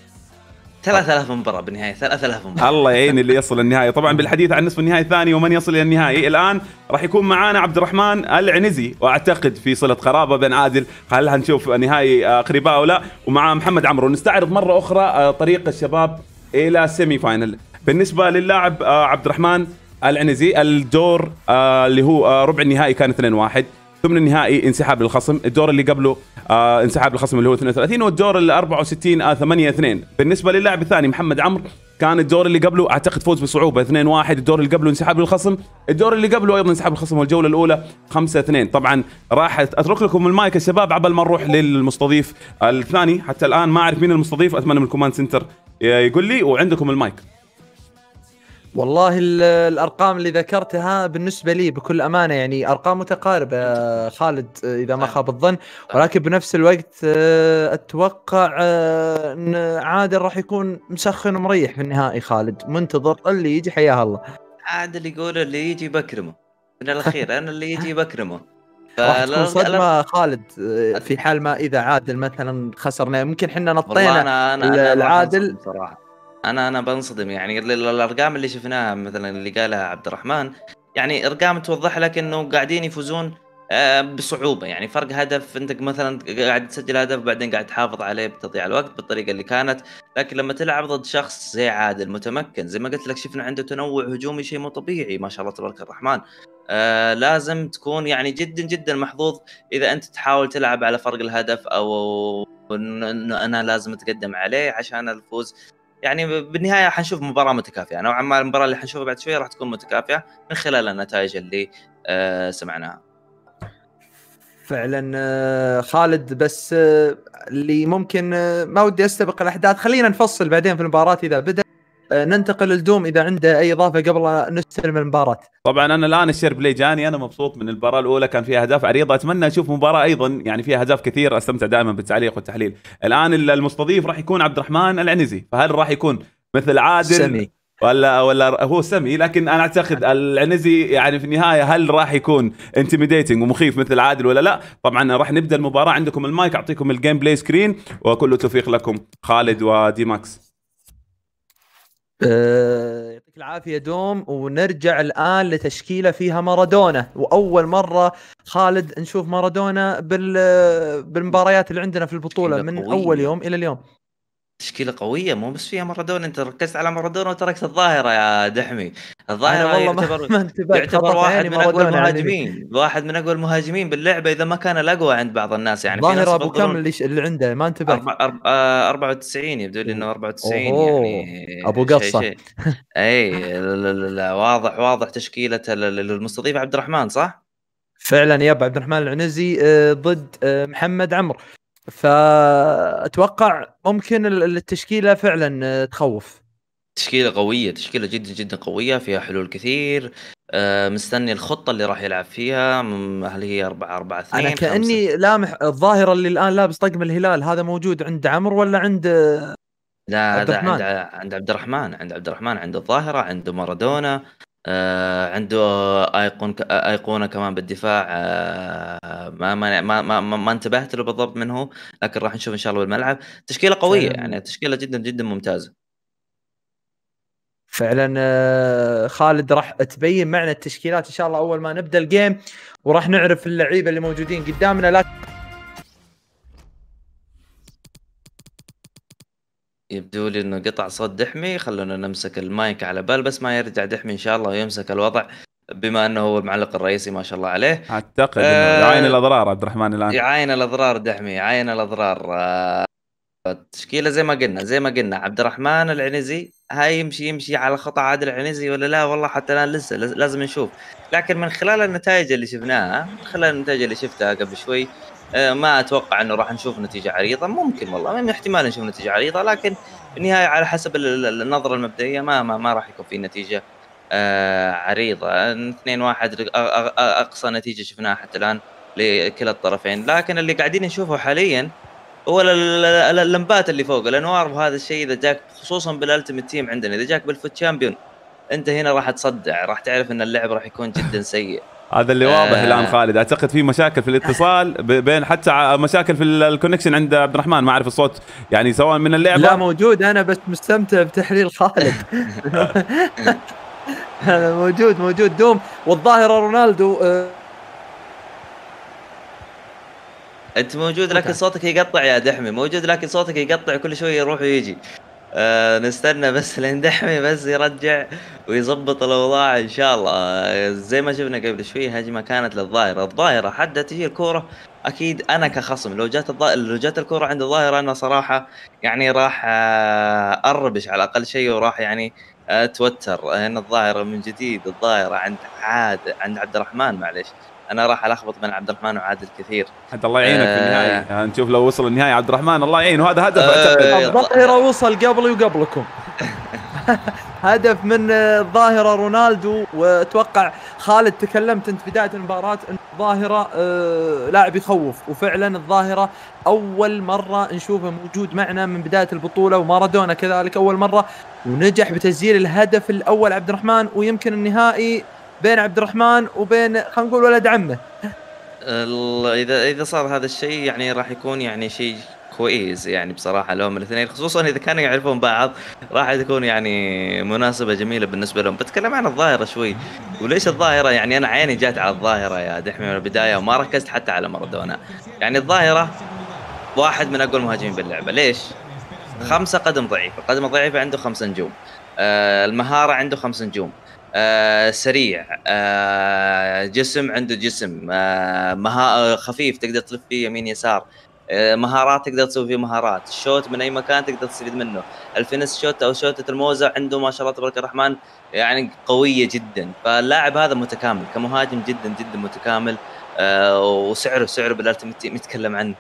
3000 مباراة بالنهاية، 3000 مباراة. الله يعين اللي يصل النهائي. طبعا بالحديث عن نصف النهائي الثاني ومن يصل الى النهائي، الان راح يكون معانا عبد الرحمن العنزي، واعتقد في صلة قرابة بين عادل، خلينا نشوف نهائي قريبة او لا، ومع محمد عمرو. نستعرض مرة اخرى طريق الشباب الى سيمي فاينل. بالنسبة للاعب عبد الرحمن العنزي، الدور اللي هو ربع النهائي كان 2-1، ثمن النهائي انسحاب للخصم، الدور اللي قبله انسحاب للخصم اللي هو 32، والدور ال 64 8-2. بالنسبه للاعب الثاني محمد عمرو، كان الدور اللي قبله اعتقد فوز بصعوبه 2-1، الدور اللي قبله انسحاب للخصم، الدور اللي قبله ايضا انسحاب للخصم، والجوله الاولى 5-2. طبعا راح اترك لكم المايك يا شباب عبال ما نروح للمستضيف الثاني. حتى الان ما اعرف مين المستضيف، اتمنى من الكوماند سنتر يقول لي، وعندكم المايك. والله الارقام اللي ذكرتها بالنسبه لي بكل امانه يعني ارقام متقاربه خالد اذا ما خاب الظن، ولكن بنفس الوقت اتوقع ان عادل راح يكون مسخن ومريح في النهائي. خالد منتظر اللي يجي، حياه الله. عادل يقول اللي يجي بكرمه من الاخير، انا اللي يجي بكرمه. راح تكون صدمه خالد في حال ما اذا عادل مثلا خسرنا، ممكن احنا نطينا العادل صراحه. انا بنصدم يعني الارقام اللي شفناها مثلا اللي قالها عبد الرحمن، يعني ارقام توضح لك انه قاعدين يفوزون بصعوبه، يعني فرق هدف، انت مثلا قاعد تسجل هدف بعدين قاعد تحافظ عليه بتضييع الوقت بالطريقه اللي كانت. لكن لما تلعب ضد شخص زي عادل متمكن، زي ما قلت لك شفنا عنده تنوع هجومي شيء مو طبيعي ما شاء الله تبارك الرحمن. لازم تكون يعني جدا جدا محظوظ اذا انت تحاول تلعب على فرق الهدف، او انه انا لازم اتقدم عليه عشان الفوز. يعني بالنهايه حنشوف مباراه متكافئه نوعا ما، المباراه اللي حنشوفها بعد شويه راح تكون متكافئه من خلال النتائج اللي سمعناها. فعلا خالد، بس اللي ممكن ما ودي استبق الاحداث، خلينا نفصل بعدين في المباراه اذا بدا. ننتقل لدوم اذا عنده اي اضافه قبل نستلم المباراه. طبعا انا الان الشير بلاي جاني، انا مبسوط من المباراه الاولى، كان فيها اهداف عريضه، اتمنى اشوف مباراه ايضا يعني فيها اهداف كثير، استمتع دائما بالتعليق والتحليل. الان المستضيف راح يكون عبد الرحمن العنزي، فهل راح يكون مثل عادل سمي ولا هو سمي؟ لكن انا اعتقد العنزي يعني في النهايه هل راح يكون انتميديتنج ومخيف مثل عادل ولا لا؟ طبعا راح نبدا المباراه، عندكم المايك، اعطيكم الجيم بلاي سكرين، وكل التوفيق لكم خالد ودي ماكس. يعطيك العافيه دوم. ونرجع الان لتشكيله فيها مارادونا، واول مره خالد نشوف مارادونا بالمباريات اللي عندنا في البطوله من اول يوم الى اليوم. تشكيله قويه، مو بس فيها مارادونا. انت ركزت على مارادونا وتركت الظاهره يا دحمي. انا الظاهره والله يعتبر ما انتبهت، يعتبر خطف واحد عيني من اقوى مارادونا يعني. المهاجمين، واحد من اقوى المهاجمين باللعبه، اذا ما كان الاقوى عند بعض الناس. يعني في ناس الظاهرة ابو كم يفضلون اللي عنده؟ ما انتبهت. 94، يبدو لي انه 94 اوه يعني. ابو شيء قصة. شيء اي لا واضح واضح تشكيله المستضيف عبد الرحمن، صح؟ فعلا يا عبد الرحمن العنزي ضد محمد عمرو، فاتوقع ممكن التشكيلة فعلا تخوف. تشكيله قويه، تشكيله جدا جدا قويه، فيها حلول كثير. مستني الخطه اللي راح يلعب فيها. هل هي 4-4-2 انا 5؟ كاني لامح الظاهرة اللي الان لابس طقم الهلال هذا موجود عند عمرو ولا عند لا عبد هذا عند الرحمن؟ عند عبد الرحمن، عند عبد الرحمن، عنده الظاهرة، عنده مارادونا، عنده أيقونة كمان بالدفاع. ما انتبهت له بالضبط من هو، لكن راح نشوف إن شاء الله بالملعب. تشكيلة قوية فعلا يعني، تشكيلة جدا جدا ممتازة. فعلا خالد راح تبين معنا التشكيلات ان شاء الله اول ما نبدا الجيم، وراح نعرف اللعيبه اللي موجودين قدامنا. لكن يبدو لي إنه قطع صوت دحمي، خلونا نمسك المايك على بال بس ما يرجع دحمي إن شاء الله ويمسك الوضع، بما أنه هو المعلق الرئيسي ما شاء الله عليه. اعتقد انه يعاين الاضرار عبد الرحمن الان. يعاين الأضرار دحمي، يعاين الأضرار. التشكيله زي ما قلنا عبد الرحمن العنزي، هاي يمشي على خطا عادل العنزي ولا لا؟ والله حتى الان لسه لازم نشوف. لكن من خلال النتائج اللي شفناها، من خلال النتائج اللي شفتها قبل شوي، ما اتوقع انه راح نشوف نتيجه عريضه. ممكن والله من احتمال نشوف نتيجه عريضه، لكن بالنهايه على حسب النظره المبدئيه ما راح يكون في نتيجه عريضه. 2-1 اقصى نتيجه شفناها حتى الان لكلا الطرفين. لكن اللي قاعدين نشوفه حاليا هو اللمبات اللي فوق الانوار، وهذا الشيء اذا جاك خصوصا بالالتيميت تيم عندنا، اذا جاك بالفوت تشامبيون انت هنا راح تصدع، راح تعرف ان اللعب راح يكون جدا سيء. هذا اللي واضح الان خالد. اعتقد في مشاكل في الاتصال بين، حتى مشاكل في الكونكشن عند عبد الرحمن. ما اعرف الصوت يعني سواء من اللعبه. لا موجود، انا بس مستمتع بتحليل خالد. موجود دوم. والظاهره رونالدو انت موجود لكن صوتك يقطع يا دحمي، موجود لكن صوتك يقطع كل شويه يروح ويجي. نستنى بس لين دحمي بس يرجع ويظبط الاوضاع ان شاء الله. زي ما شفنا قبل شوي هجمه كانت للظاهره، الظاهره حتى تجي الكوره اكيد انا كخصم لو جات الكوره عند الظاهره انا صراحه يعني راح اربش على اقل شيء، وراح يعني توتر. هنا الظاهره من جديد، الظاهره عند عبد الرحمن، معليش انا راح الخبط بين عبد الرحمن وعادل كثير. حتى الله يعينك في النهايه. يعني نشوف لو وصل النهايه عبد الرحمن الله يعينه، هذا هدف اعتقد. الظاهره وصل قبلي وقبلكم. هدف من الظاهره رونالدو. واتوقع خالد تكلمت انت بدايه المباراه ان الظاهره لاعب يخوف، وفعلا الظاهره اول مره نشوفه موجود معنا من بدايه البطوله، ومارادونا كذلك اول مره، ونجح بتسجيل الهدف الاول عبد الرحمن. ويمكن النهائي بين عبد الرحمن وبين خلينا نقول ولد عمه. اذا صار هذا الشيء يعني راح يكون يعني شيء كويس يعني بصراحه لهم الاثنين، خصوصا اذا كانوا يعرفون بعض، راح تكون يعني مناسبه جميله بالنسبه لهم. بتكلم عن الظاهره شوي، وليش الظاهره يعني انا عيني جات على الظاهره يا دحمي من البدايه، وما ركزت حتى على مارادونا. يعني الظاهره واحد من اقوى المهاجمين باللعبه. ليش؟ 5 قدم ضعيفه عنده 5 نجوم. المهاره عنده 5 نجوم. سريع. جسم عنده جسم. خفيف تقدر تلف فيه يمين يسار. مهارات تقدر تسوي فيه مهارات. الشوت من اي مكان تقدر تستفيد منه. الفينس شوت او شوتة الموزة عنده ما شاء الله تبارك الرحمن يعني قوية جدا. فاللاعب هذا متكامل كمهاجم، جدا جدا متكامل. وسعره بالالتيميت تيم يتكلم عنه.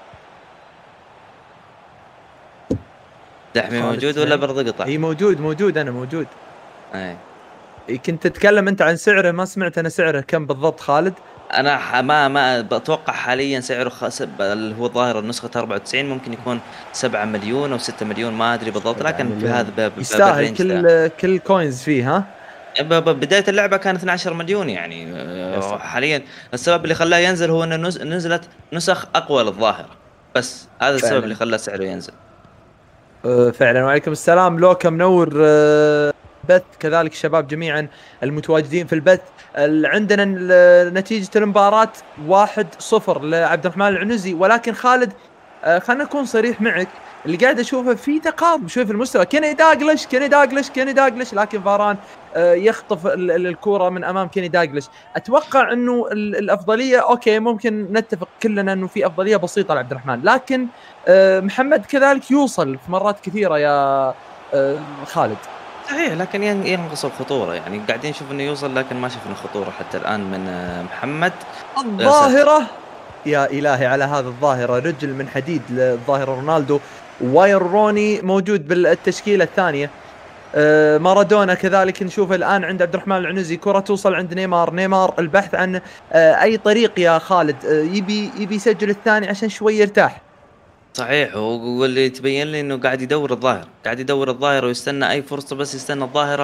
دحمي موجود ولا برضه قطع؟ اي موجود انا موجود. اي كنت تتكلم انت عن سعره، ما سمعت انا سعره كم بالضبط خالد. انا ما بتوقع حاليا سعره اللي هو ظاهر النسخه 94 ممكن يكون 7 مليون او 6 مليون ما ادري بالضبط، لكن في هذا يستاهل كل كوينز فيه. ها بدايه اللعبه كان 12 مليون يعني. حاليا السبب اللي خلاه ينزل هو انه نزلت نسخ اقوى للظاهره، بس هذا فعلا. السبب اللي خلى سعره ينزل. فعلا. وعليكم السلام لوكا منور بث، كذلك الشباب جميعا المتواجدين في البث. عندنا نتيجة المباراة 1-0 لعبد الرحمن العنزي. ولكن خالد خلنا نكون صريح معك، اللي قاعد اشوفه في تقارب شوي في المستوى. كيني داغلش لكن فاران يخطف الكرة من امام كيني داغلش. اتوقع انه الافضليه اوكي ممكن نتفق كلنا انه في افضليه بسيطه لعبد الرحمن، لكن محمد كذلك يوصل في مرات كثيره يا خالد. صحيح، لكن ينقص الخطوره، يعني قاعدين نشوف انه يوصل لكن ما شفنا خطوره حتى الان من محمد. الظاهره يا إلهي على هذا الظاهرة، رجل من حديد للظاهرة رونالدو. واين روني موجود بالتشكيلة الثانية. مارادونا كذلك نشوف الآن عند عبد الرحمن العنزي، كرة توصل عند نيمار البحث عن أي طريق يا خالد، يبي يسجل الثاني عشان شوي يرتاح. صحيح، واللي تبين لي انه قاعد يدور الظاهر ويستنى اي فرصه، بس يستنى الظاهره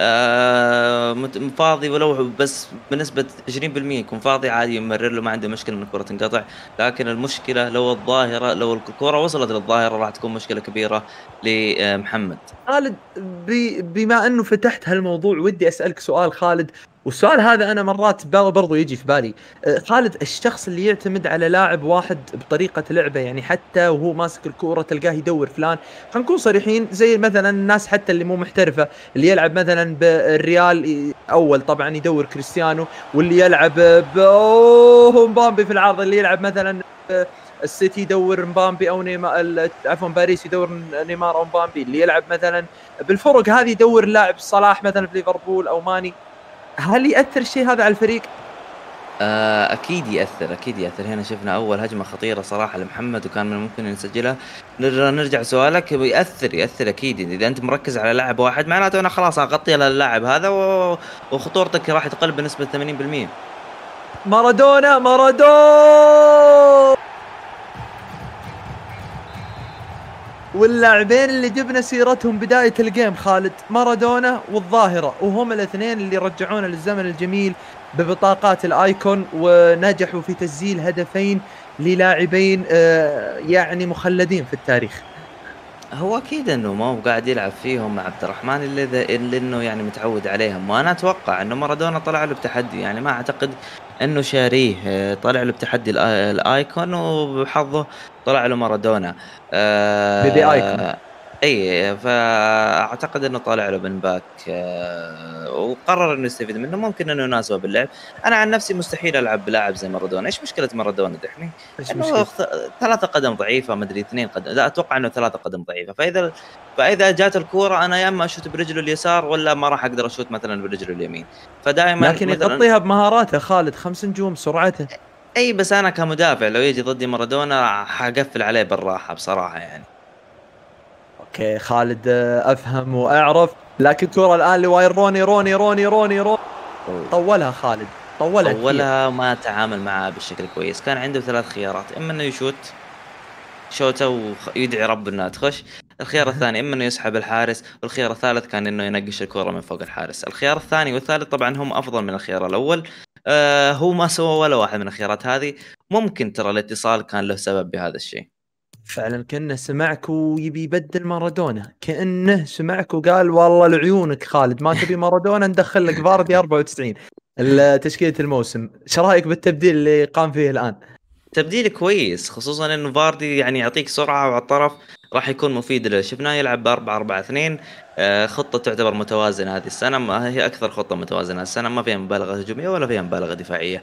فاضي، ولو بس بنسبه 20% يكون فاضي عادي يمرر له، ما عنده مشكله ان الكره تنقطع. لكن المشكله لو الكره وصلت للظاهره راح تكون مشكله كبيره لمحمد. خالد بما انه فتحت هالموضوع ودي اسالك سؤال خالد، والسؤال هذا انا مرات برضو يجي في بالي. خالد، الشخص اللي يعتمد على لاعب واحد بطريقه لعبه، يعني حتى وهو ماسك الكوره تلقاه يدور فلان، خلينا نكون صريحين، زي مثلا الناس حتى اللي مو محترفه اللي يلعب مثلا بالريال اول طبعا يدور كريستيانو، واللي يلعب مبامبي في العارضه، اللي يلعب مثلا السيتي يدور مبامبي او نيمار، عفوا باريس يدور نيمار او مبامبي، اللي يلعب مثلا بالفرق هذه يدور لاعب صلاح مثلا في ليفربول او ماني. هل يأثر الشيء هذا على الفريق؟ اكيد يأثر. هنا شفنا اول هجمه خطيره صراحه لمحمد وكان من الممكن ان يسجلها. نرجع سؤالك، يأثر اكيد. اذا انت مركز على لاعب واحد معناته انا خلاص اغطي على اللاعب هذا وخطورتك راح تقل بنسبه 80%. مارادونا واللاعبين اللي جبنا سيرتهم بداية الجيم خالد، مارادونا والظاهرة، وهم الاثنين اللي رجعونا للزمن الجميل ببطاقات الايكون، ونجحوا في تسجيل هدفين للاعبين يعني مخلدين في التاريخ. هو اكيد انه ما هو قاعد يلعب فيهم مع عبد الرحمن اللي انه يعني متعود عليهم، وانا اتوقع انه مارادونا طلع له بتحدي، يعني ما اعتقد انه شاريه، طلع له بتحدي الايكون وبحظه طلع له مارادونا. بيبي ايكون. اي، فاعتقد انه طالع له بن باك، وقرر انه يستفيد منه، ممكن انه يناسبه باللعب. انا عن نفسي مستحيل العب بلاعب زي مارادونا. ايش مشكله مارادونا دحين؟ انه 3 قدم ضعيفه، ما ادري 2 قدم، لا اتوقع انه 3 قدم ضعيفه. فاذا جات الكوره انا يا اما اشوت برجله اليسار ولا ما راح اقدر اشوت مثلا برجله اليمين، فدائما لكن يغطيها بمهاراته خالد، 5 نجوم سرعته. اي، بس انا كمدافع لو يجي ضدي مارادونا حقفل عليه بالراحه بصراحه يعني. اوكي خالد، افهم واعرف، لكن كرة الان لواين روني طولها خالد، طولها وما تعامل معها بشكل كويس. كان عنده 3 خيارات، اما انه يشوت شوته ويدعي رب انها تخش، الخيار الثاني اما انه يسحب الحارس، والخيار الثالث كان انه ينقش الكرة من فوق الحارس. الخيار الثاني والثالث طبعا هم افضل من الخيار الاول. هو ما سوى ولا واحد من الخيارات هذه. ممكن ترى الاتصال كان له سبب بهذا الشيء. فعلا كأنه سمعك ويبي يبدل مارادونا، كأنه سمعك وقال والله لعيونك خالد ما تبي مارادونا ندخل لك فاردي 94 تشكيلة الموسم. ايش رايك بالتبديل اللي قام فيه الان؟ تبديل كويس، خصوصا انه فاردي يعني يعطيك سرعه وعلى الطرف راح يكون مفيد له. شفناه يلعب ب 4-4-2، خطه تعتبر متوازنه هذه السنه، ما هي اكثر خطه متوازنه السنه، ما فيها مبالغه هجوميه ولا فيها مبالغه دفاعيه.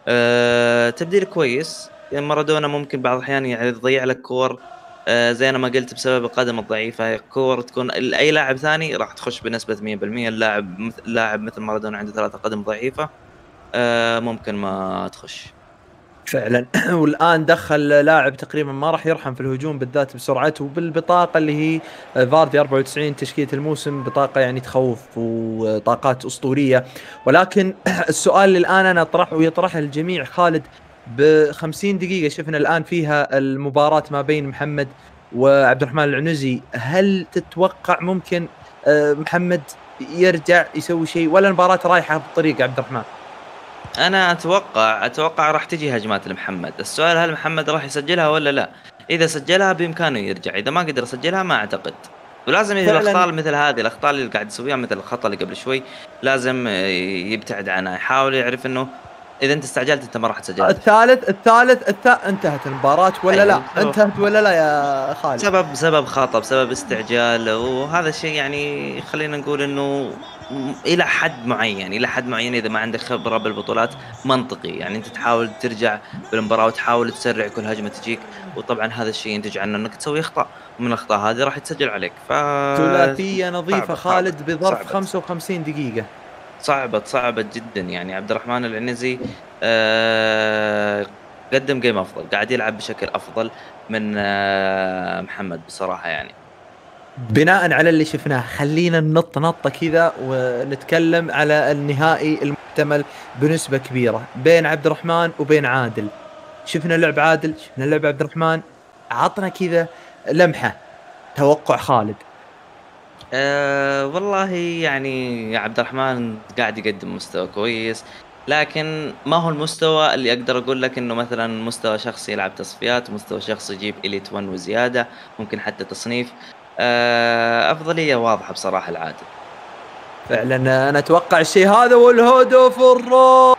تبديل كويس. يعني مارادونا ممكن بعض الاحيان يعني تضيع لك كور، زي انا ما قلت بسبب القدم الضعيفه، كور تكون اي لاعب ثاني راح تخش بنسبه 100%. اللاعب مثل مارادونا عنده 3 قدم ضعيفه، ممكن ما تخش فعلا. والان دخل لاعب تقريبا ما راح يرحم في الهجوم بالذات بسرعته وبالبطاقه اللي هي فاردي 94 تشكيله الموسم، بطاقه يعني تخوف وطاقات اسطوريه. ولكن السؤال اللي الان انا اطرحه ويطرحه الجميع خالد، ب50 دقيقه شفنا الان فيها المباراه ما بين محمد وعبد الرحمن العنزي، هل تتوقع ممكن محمد يرجع يسوي شيء ولا المباراه رايحه بطريق عبد الرحمن؟ انا اتوقع راح تجي هجمات لمحمد. السؤال هل محمد راح يسجلها ولا لا؟ اذا سجلها بامكانه يرجع، اذا ما قدر يسجلها ما اعتقد. ولازم الاخطاء مثل هذه، الاخطاء اللي قاعد يسويها مثل الخطا اللي قبل شوي لازم يبتعد عنها، يحاول يعرف انه اذا انت استعجلت انت ما راح تسجل. الثالث انتهت المباراة ولا لا؟ انتهت ولا لا يا خالد؟ سبب خطأ، بسبب استعجال، وهذا الشيء يعني خلينا نقول انه الى حد معين اذا ما عندك خبرة بالبطولات منطقي، يعني انت تحاول ترجع بالمباراة وتحاول تسرع كل هجمة تجيك، وطبعا هذا الشيء ينتج عنه انك تسوي اخطاء، ومن الاخطاء هذه راح تسجل عليك. ثلاثية نظيفة خالد صعبت. بظرف 55 دقيقة. صعبت جدا. يعني عبد الرحمن العنزي قدم جيم افضل، قاعد يلعب بشكل افضل من محمد بصراحة. يعني بناء على اللي شفناه خلينا ننط نطة كذا ونتكلم على النهائي المحتمل بنسبة كبيرة بين عبد الرحمن وبين عادل. شفنا لعب عادل، شفنا لعب عبد الرحمن، عطنا كذا لمحة توقع خالد. والله يعني عبد الرحمن قاعد يقدم مستوى كويس، لكن ما هو المستوى اللي اقدر اقول لك انه مثلا مستوى شخص يلعب تصفيات، مستوى شخص يجيب إليت 1 وزيادة، ممكن حتى تصنيف. افضلية واضحة بصراحة العادل. فعلا انا اتوقع الشيء هذا. والهدف الرابع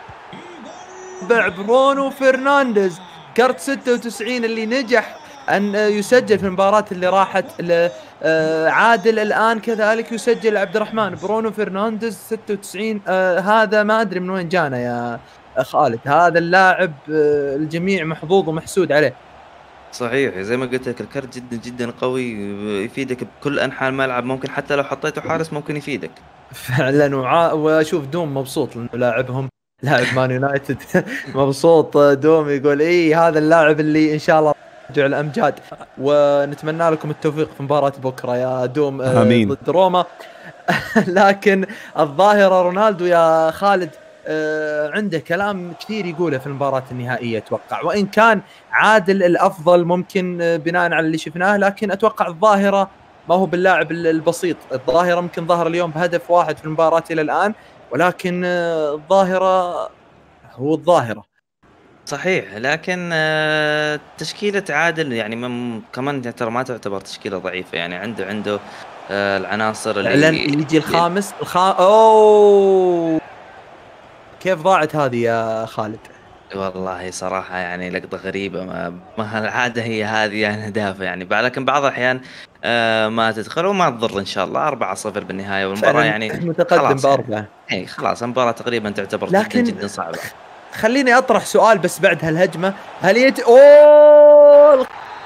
برونو فرنانديز، كرت 96 اللي نجح أن يسجل في المباراة اللي راحت عادل. الآن كذلك يسجل عبد الرحمن. برونو فرنانديز 96. هذا ما أدري من وين جانا يا خالد. هذا اللاعب الجميع محظوظ ومحسود عليه. صحيح زي ما قلت لك، الكرت جدا جدا قوي، يفيدك بكل أنحاء الملعب، ممكن حتى لو حطيته حارس ممكن يفيدك فعلا. واشوف دوم مبسوط لانه لاعبهم لاعب مان يونايتد. مبسوط دوم يقول اي هذا اللاعب اللي ان شاء الله يرجع الامجاد. ونتمنى لكم التوفيق في مباراة بكره يا دوم ضد روما. لكن الظاهرة رونالدو يا خالد عنده كلام كثير يقوله في المباراة النهائية اتوقع، وان كان عادل الافضل ممكن بناء على اللي شفناه، لكن اتوقع الظاهرة ما هو باللاعب البسيط. الظاهرة ممكن ظهر اليوم بهدف واحد في المباراة إلى الآن، ولكن الظاهرة هو الظاهرة. صحيح، لكن تشكيلة عادل يعني كمان ترى ما تعتبر تشكيلة ضعيفة، يعني عنده العناصر اللي يجي الخامس أوه كيف ضاعت هذه يا خالد؟ والله صراحة يعني لقطة غريبة، ما العادة هي هذه يعني أهداف، يعني لكن بعض الأحيان ما تدخل وما تضر. إن شاء الله 4-0 بالنهاية، والمباراة يعني متقدم ب4. يعني خلاص المباراة تقريبا تعتبر لكن جدا صعبة. خليني أطرح سؤال بس بعد هالهجمة. هل أوه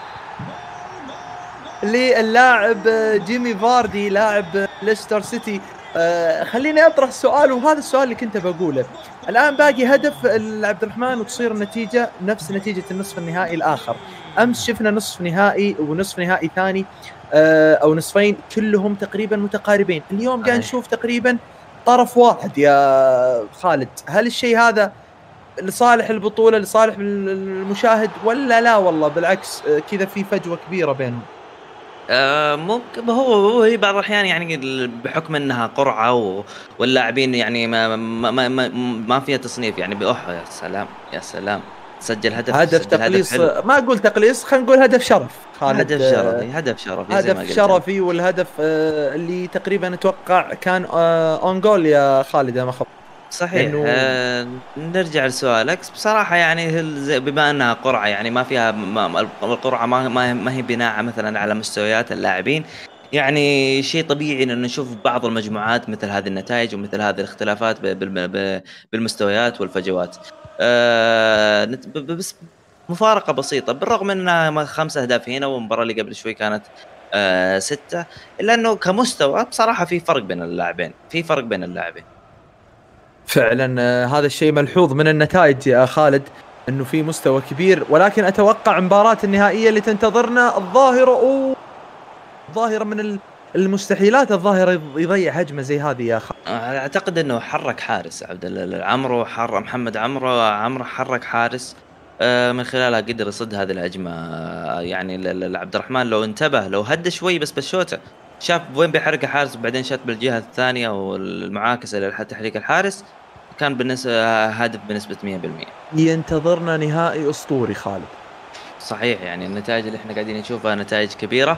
للاعب جيمي فاردي لاعب ليستر سيتي. خليني أطرح سؤال، وهذا السؤال اللي كنت بقوله. الآن باقي هدف لعبد الرحمن وتصير النتيجة نفس نتيجة النصف النهائي الآخر. أمس شفنا نصف نهائي ونصف نهائي ثاني أو نصفين كلهم تقريبا متقاربين. اليوم قاعد نشوف تقريبا طرف واحد يا خالد. هل الشيء هذا لصالح البطولة، لصالح المشاهد، ولا لا والله بالعكس كذا في فجوة كبيرة بينهم؟ ممكن هي بعض الأحيان يعني بحكم أنها قرعة واللاعبين يعني ما فيها تصنيف، يعني يا سلام يا سلام، سجل هدف تقليص. ما أقول تقليص، خلينا نقول هدف شرف خالد. هدف شرفي هدف شرفي. والهدف اللي تقريبا أتوقع كان اون جول يا خالد ما خب. صحيح. نرجع لسؤالك بصراحة، يعني بما أنها قرعة يعني ما فيها القرعة ما هي بناء مثلا على مستويات اللاعبين، يعني شيء طبيعي أن نشوف بعض المجموعات مثل هذه النتائج ومثل هذه الاختلافات بالمستويات والفجوات. بس مفارقة بسيطة، بالرغم أنها 5 أهداف هنا، والمباراة اللي قبل شوي كانت 6، إلا أنه كمستوى بصراحة في فرق بين اللاعبين. فعلا هذا الشيء ملحوظ من النتائج يا خالد، انه في مستوى كبير. ولكن اتوقع مباراة النهائية اللي تنتظرنا الظاهرة من المستحيلات الظاهرة يضيع هجمة زي هذه يا خالد. اعتقد انه حرك حارس عبد العمرو، محمد عمرو حرك حارس، من خلالها قدر يصد هذه الهجمة. يعني لعبد الرحمن لو انتبه، لو هدى شوي بس بشوته، شاف وين بيحرك الحارس وبعدين شات بالجهة الثانية والمعاكسة لتحريك الحارس، كان بالنسبة هدف بنسبة 100%. ينتظرنا نهائي أسطوري خالد. صحيح، يعني النتائج اللي احنا قاعدين نشوفها نتائج كبيرة.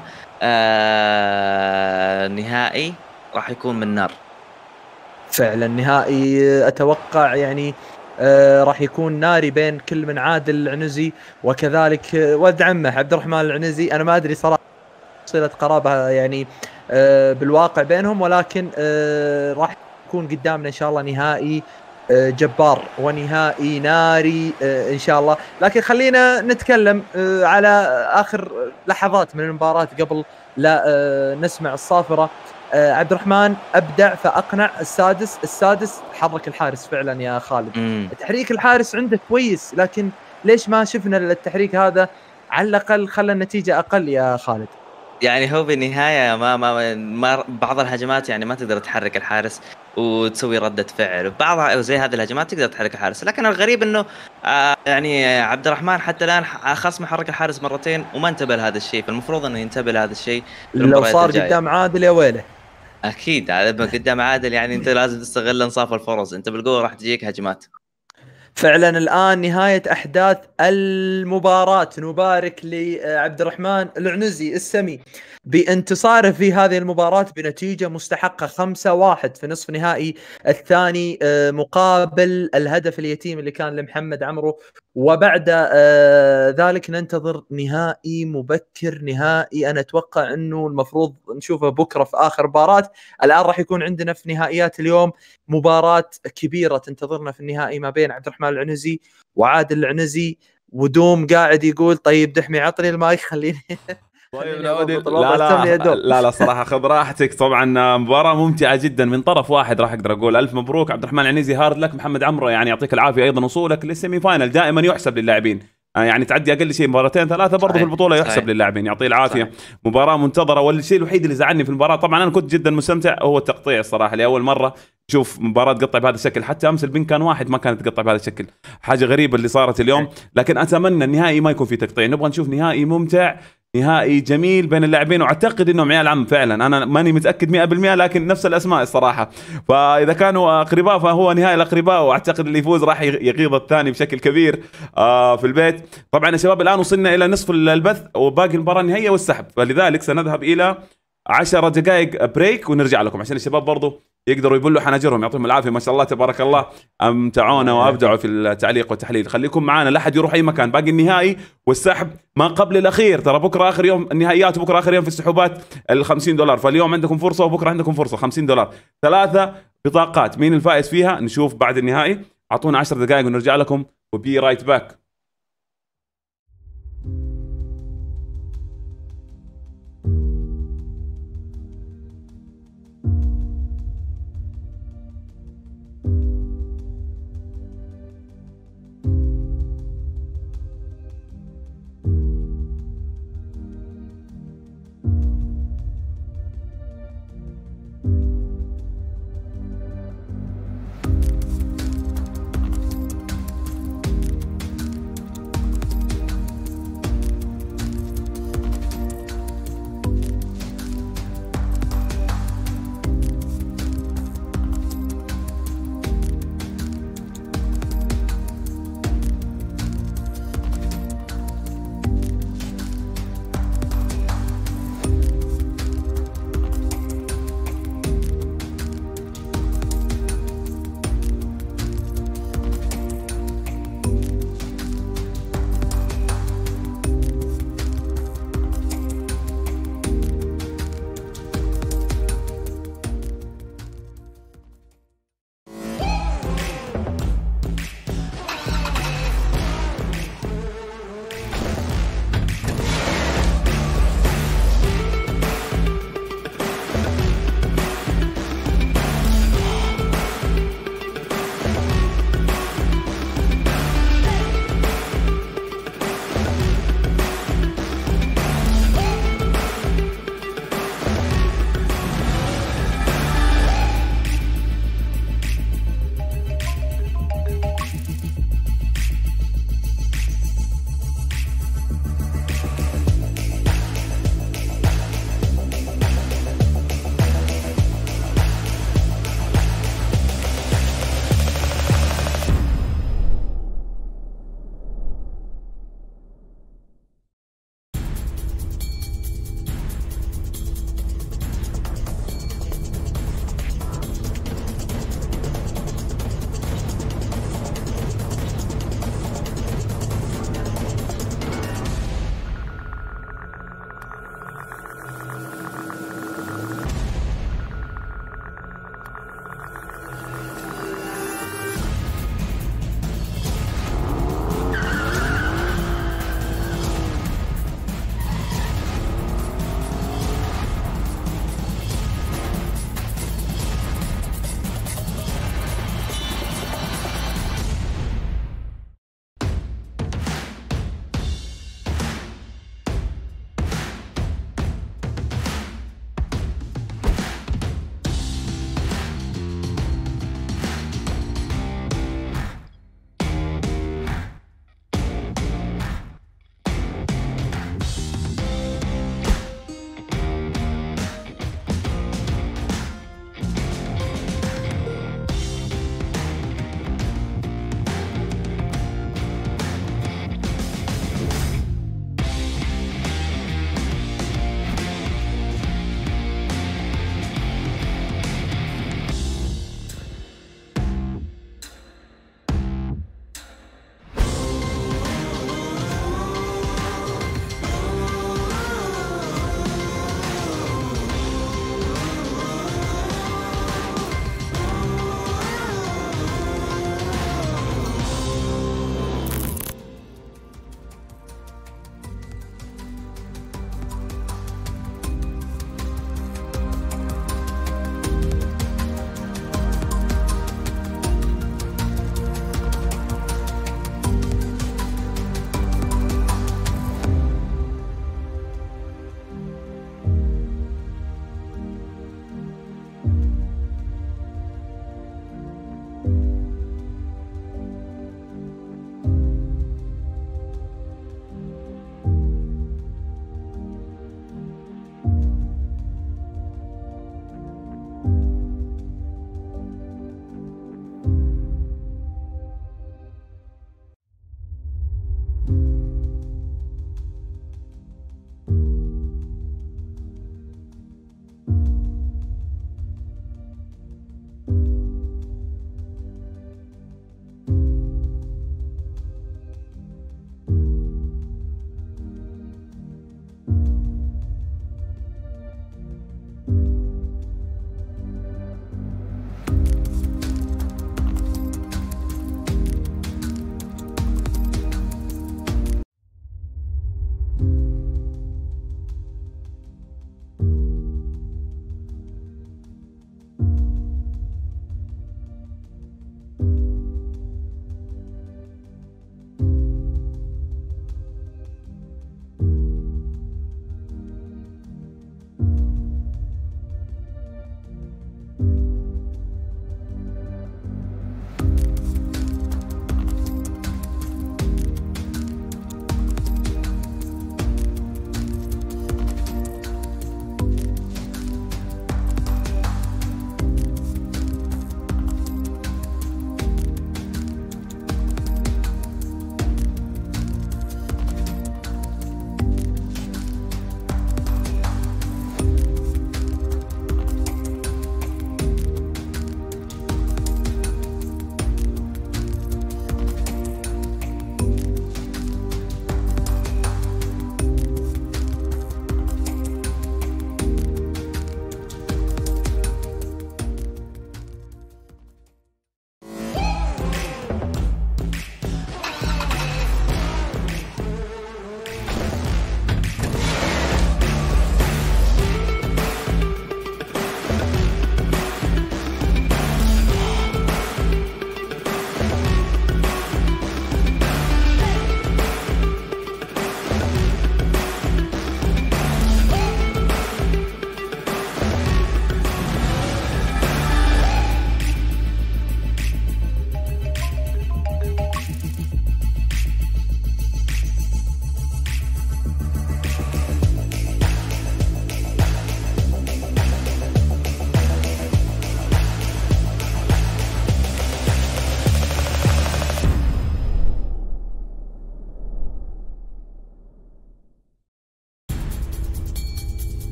نهائي راح يكون من نار. فعلا نهائي أتوقع يعني راح يكون ناري بين كل من عادل العنزي وكذلك ولد عمه عبد الرحمن العنزي. انا ما ادري صراحه صلة قرابة يعني بالواقع بينهم، ولكن راح يكون قدامنا ان شاء الله نهائي جبار ونهائي ناري ان شاء الله. لكن خلينا نتكلم على اخر لحظات من المباراة قبل لا نسمع الصافرة. عبد الرحمن ابدع فاقنع. السادس حرك الحارس فعلا يا خالد. تحريك الحارس عنده كويس، لكن ليش ما شفنا التحريك هذا على الاقل خلى النتيجة اقل يا خالد؟ يعني هو بالنهايه ما بعض الهجمات يعني ما تقدر تحرك الحارس وتسوي ردة فعل، بعضها زي هذه الهجمات تقدر تحرك الحارس. لكن الغريب انه يعني عبد الرحمن حتى الان خصم حرك الحارس مرتين وما انتبه لهذا الشيء، فالمفروض انه ينتبه لهذا الشيء لو صار قدام عادل يا ويله. اكيد قدام عادل يعني انت لازم تستغل انصاف الفرص، انت بالقوه راح تجيك هجمات. فعلا الآن نهاية أحداث المباراة. نبارك لعبد الرحمن العنزي السمي بانتصاره في هذه المباراة بنتيجة مستحقة 5-1 في نصف نهائي الثاني مقابل الهدف اليتيم اللي كان لمحمد عمرو. وبعد ذلك ننتظر نهائي مبكر، نهائي أنا أتوقع أنه المفروض نشوفه بكرة في آخر مباراة. الآن راح يكون عندنا في نهائيات اليوم مباراة كبيرة تنتظرنا في النهائي ما بين عبد الرحمن العنزي وعادل العنزي. ودوم قاعد يقول طيب دحمي عطني المايك خليني طيب لا صراحة خذ راحتك. طبعا مباراة ممتعة جدا من طرف واحد، راح اقدر اقول الف مبروك عبد الرحمن العنزي، هارد لك. محمد عمرو يعني يعطيك العافية ايضا، وصولك للسيمي فاينل دائما يحسب للاعبين، يعني تعدي اقل شيء مباراتين ثلاثة برضه في البطولة يحسب للاعبين، يعطيه العافية. صحيح. مباراة منتظرة، والشيء الوحيد اللي زعلني في المباراة طبعا انا كنت جدا مستمتع هو التقطيع الصراحة، لأول مرة شوف مباراة تقطع بهذا الشكل. حتى امس البن كان واحد ما كانت تقطع بهذا الشكل، حاجة غريبة اللي صارت اليوم. لكن اتمنى النهائي ما يكون فيه تقطيع، نبغى نشوف نهائي ممتع، نهائي جميل بين اللاعبين، واعتقد انهم عيال عم فعلا، انا ماني متاكد 100% لكن نفس الاسماء الصراحه. فاذا كانوا اقرباء فهو نهائي الاقرباء، واعتقد اللي يفوز راح يغيظ الثاني بشكل كبير في البيت. طبعا يا شباب الان وصلنا الى نصف البث وباقي المباراه النهائيه والسحب، فلذلك سنذهب الى 10 دقائق بريك ونرجع لكم عشان الشباب برضو يقدروا يبلوا حناجرهم، يعطيهم العافيه ما شاء الله تبارك الله، امتعونا وابدعوا في التعليق والتحليل. خليكم معنا لا حد يروح اي مكان، باقي النهائي والسحب ما قبل الاخير. ترى بكره اخر يوم النهائيات، وبكره اخر يوم في السحوبات $50، فاليوم عندكم فرصه وبكره عندكم فرصه $50. 3 بطاقات، مين الفائز فيها نشوف بعد النهائي. اعطونا 10 دقائق ونرجع لكم وبي رايت باك.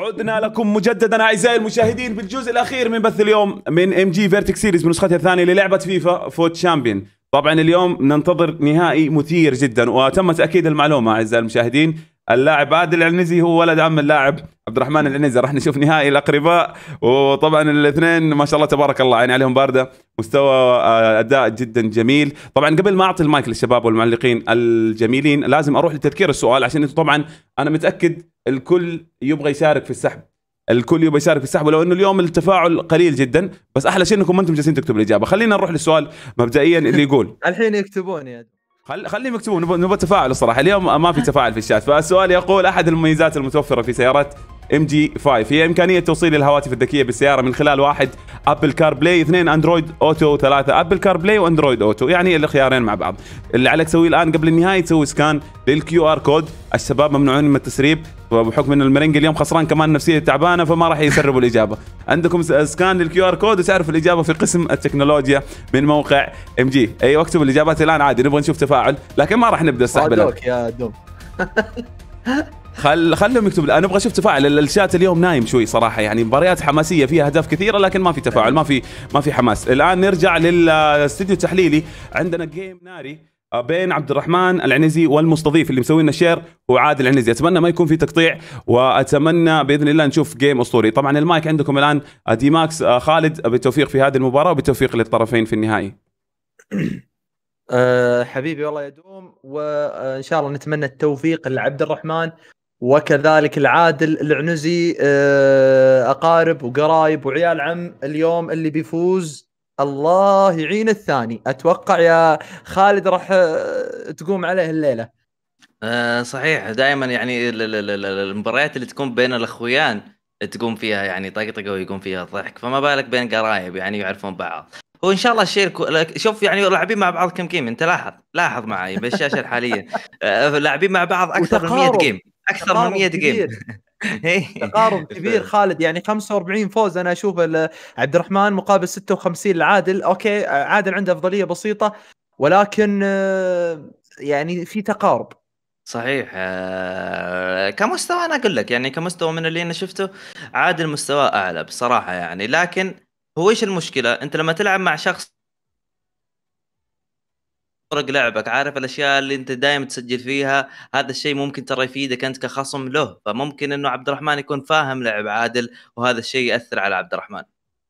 عدنا لكم مجددا اعزائي المشاهدين بالجزء الاخير من بث اليوم من ام جي فيرتكس سيريز بنسختها الثانيه للعبه فيفا فوت شامبيون. طبعا اليوم ننتظر نهائي مثير جدا، وتم تاكيد المعلومه اعزائي المشاهدين، اللاعب عادل العنزي هو ولد عم اللاعب عبد الرحمن العنزي. راح نشوف نهائي الاقرباء، وطبعا الاثنين ما شاء الله تبارك الله عين عليهم بارده، مستوى اداء جدا جميل. طبعا قبل ما اعطي المايك للشباب والمعلقين الجميلين لازم اروح لتذكير السؤال، عشان انتم طبعا انا متاكد الكل يبغى يشارك في السحب، الكل يبغى يشارك في السحب، ولو انه اليوم التفاعل قليل جدا، بس احلى شيء انكم انتم جالسين تكتبوا الاجابه. خلينا نروح للسؤال مبدئيا اللي يقول الحين يكتبون يا خليهم يكتبون، نبغى تفاعل الصراحه. اليوم ما في تفاعل في الشات. فالسؤال يقول: احد المميزات المتوفره في سيارات ام جي 5 هي امكانيه توصيل الهواتف الذكيه بالسياره من خلال 1 ابل كار بلاي، 2 اندرويد اوتو، 3 ابل كار بلاي واندرويد اوتو، يعني الخيارين مع بعض. اللي عليك تسويه الان قبل النهايه تسوي سكان للكيو ار كود. الشباب ممنوعين من التسريب وبحكم ان المرنج اليوم خسران كمان نفسيه تعبانه، فما راح يسربوا الاجابه. عندكم سكان للكيو ار كود وتعرف الاجابه في قسم التكنولوجيا من موقع ام جي. ايوه اكتبوا الاجابات الان عادي، نبغى نشوف تفاعل، لكن ما راح نبدا السحب الان. يا دوم خلهم يكتبوا. انا ابغى اشوف تفاعل. الشات اليوم نايم شوي صراحه، يعني مباريات حماسيه فيها اهداف كثيره لكن ما في تفاعل، ما في حماس. الان نرجع للاستديو التحليلي. عندنا جيم ناري بين عبد الرحمن العنزي والمستضيف اللي مسوي لنا شير هو عادل العنزي. اتمنى ما يكون في تقطيع، واتمنى باذن الله نشوف جيم اسطوري. طبعا المايك عندكم الان دي ماكس. خالد، بالتوفيق في هذه المباراه وبالتوفيق للطرفين في النهائي. حبيبي والله يا دوم، وان شاء الله نتمنى التوفيق لعبد الرحمن وكذلك العادل العنزي، اقارب وقرايب وعيال عم. اليوم اللي بيفوز الله يعين الثاني. اتوقع يا خالد راح تقوم عليه الليله. صحيح، دائما يعني المباريات اللي تكون بين الاخويان تقوم فيها يعني طقطقه ويقوم فيها ضحك، فما بالك بين قرايب يعني يعرفون بعض. هو ان شاء الله الشيء شوف يعني لاعبين مع بعض كم جيم. انت لاحظ معي بالشاشه حاليا لاعبين مع بعض اكثر من 100 جيم، اكثر من 100 جيم. تقارب كبير خالد، يعني 45 فوز انا اشوف عبد الرحمن مقابل 56 العادل. اوكي عادل عنده افضليه بسيطه، ولكن يعني في تقارب. صحيح. كمستوى انا اقول لك يعني كمستوى من اللي انا شفته عادل مستوى اعلى بصراحه يعني. لكن هو ايش المشكله؟ انت لما تلعب مع شخص طرق لعبك، عارف الاشياء اللي انت دائما تسجل فيها، هذا الشيء ممكن ترى يفيدك انت كخصم له. فممكن انه عبد الرحمن يكون فاهم لعب عادل، وهذا الشيء ياثر على عبد الرحمن.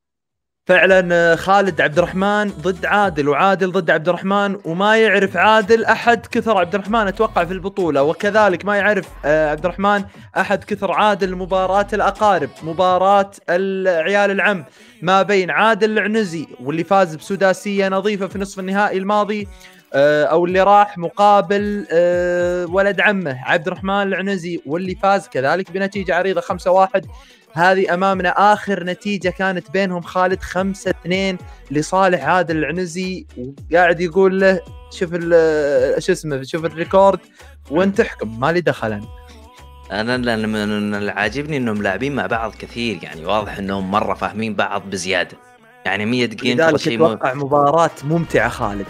فعلا خالد، عبد الرحمن ضد عادل وعادل ضد عبد الرحمن، وما يعرف عادل احد كثر عبد الرحمن اتوقع في البطوله، وكذلك ما يعرف عبد الرحمن احد كثر عادل. مباراه الاقارب، مباراه العيال العم ما بين عادل العنزي واللي فاز بسداسيه نظيفه في نصف النهائي الماضي، او اللي راح مقابل ولد عمه عبد الرحمن العنزي واللي فاز كذلك بنتيجه عريضه 5-1. هذه امامنا اخر نتيجه كانت بينهم خالد 5-2 لصالح عادل العنزي، وقاعد يقول له شوف شو اسمه، شوف الريكورد وانت احكم، ما لي دخل. انا اللي عاجبني انهم لاعبين مع بعض كثير، يعني واضح انهم مره فاهمين بعض بزياده، يعني 100 جيم ترى شيء اتوقع مباراه ممتعه خالد.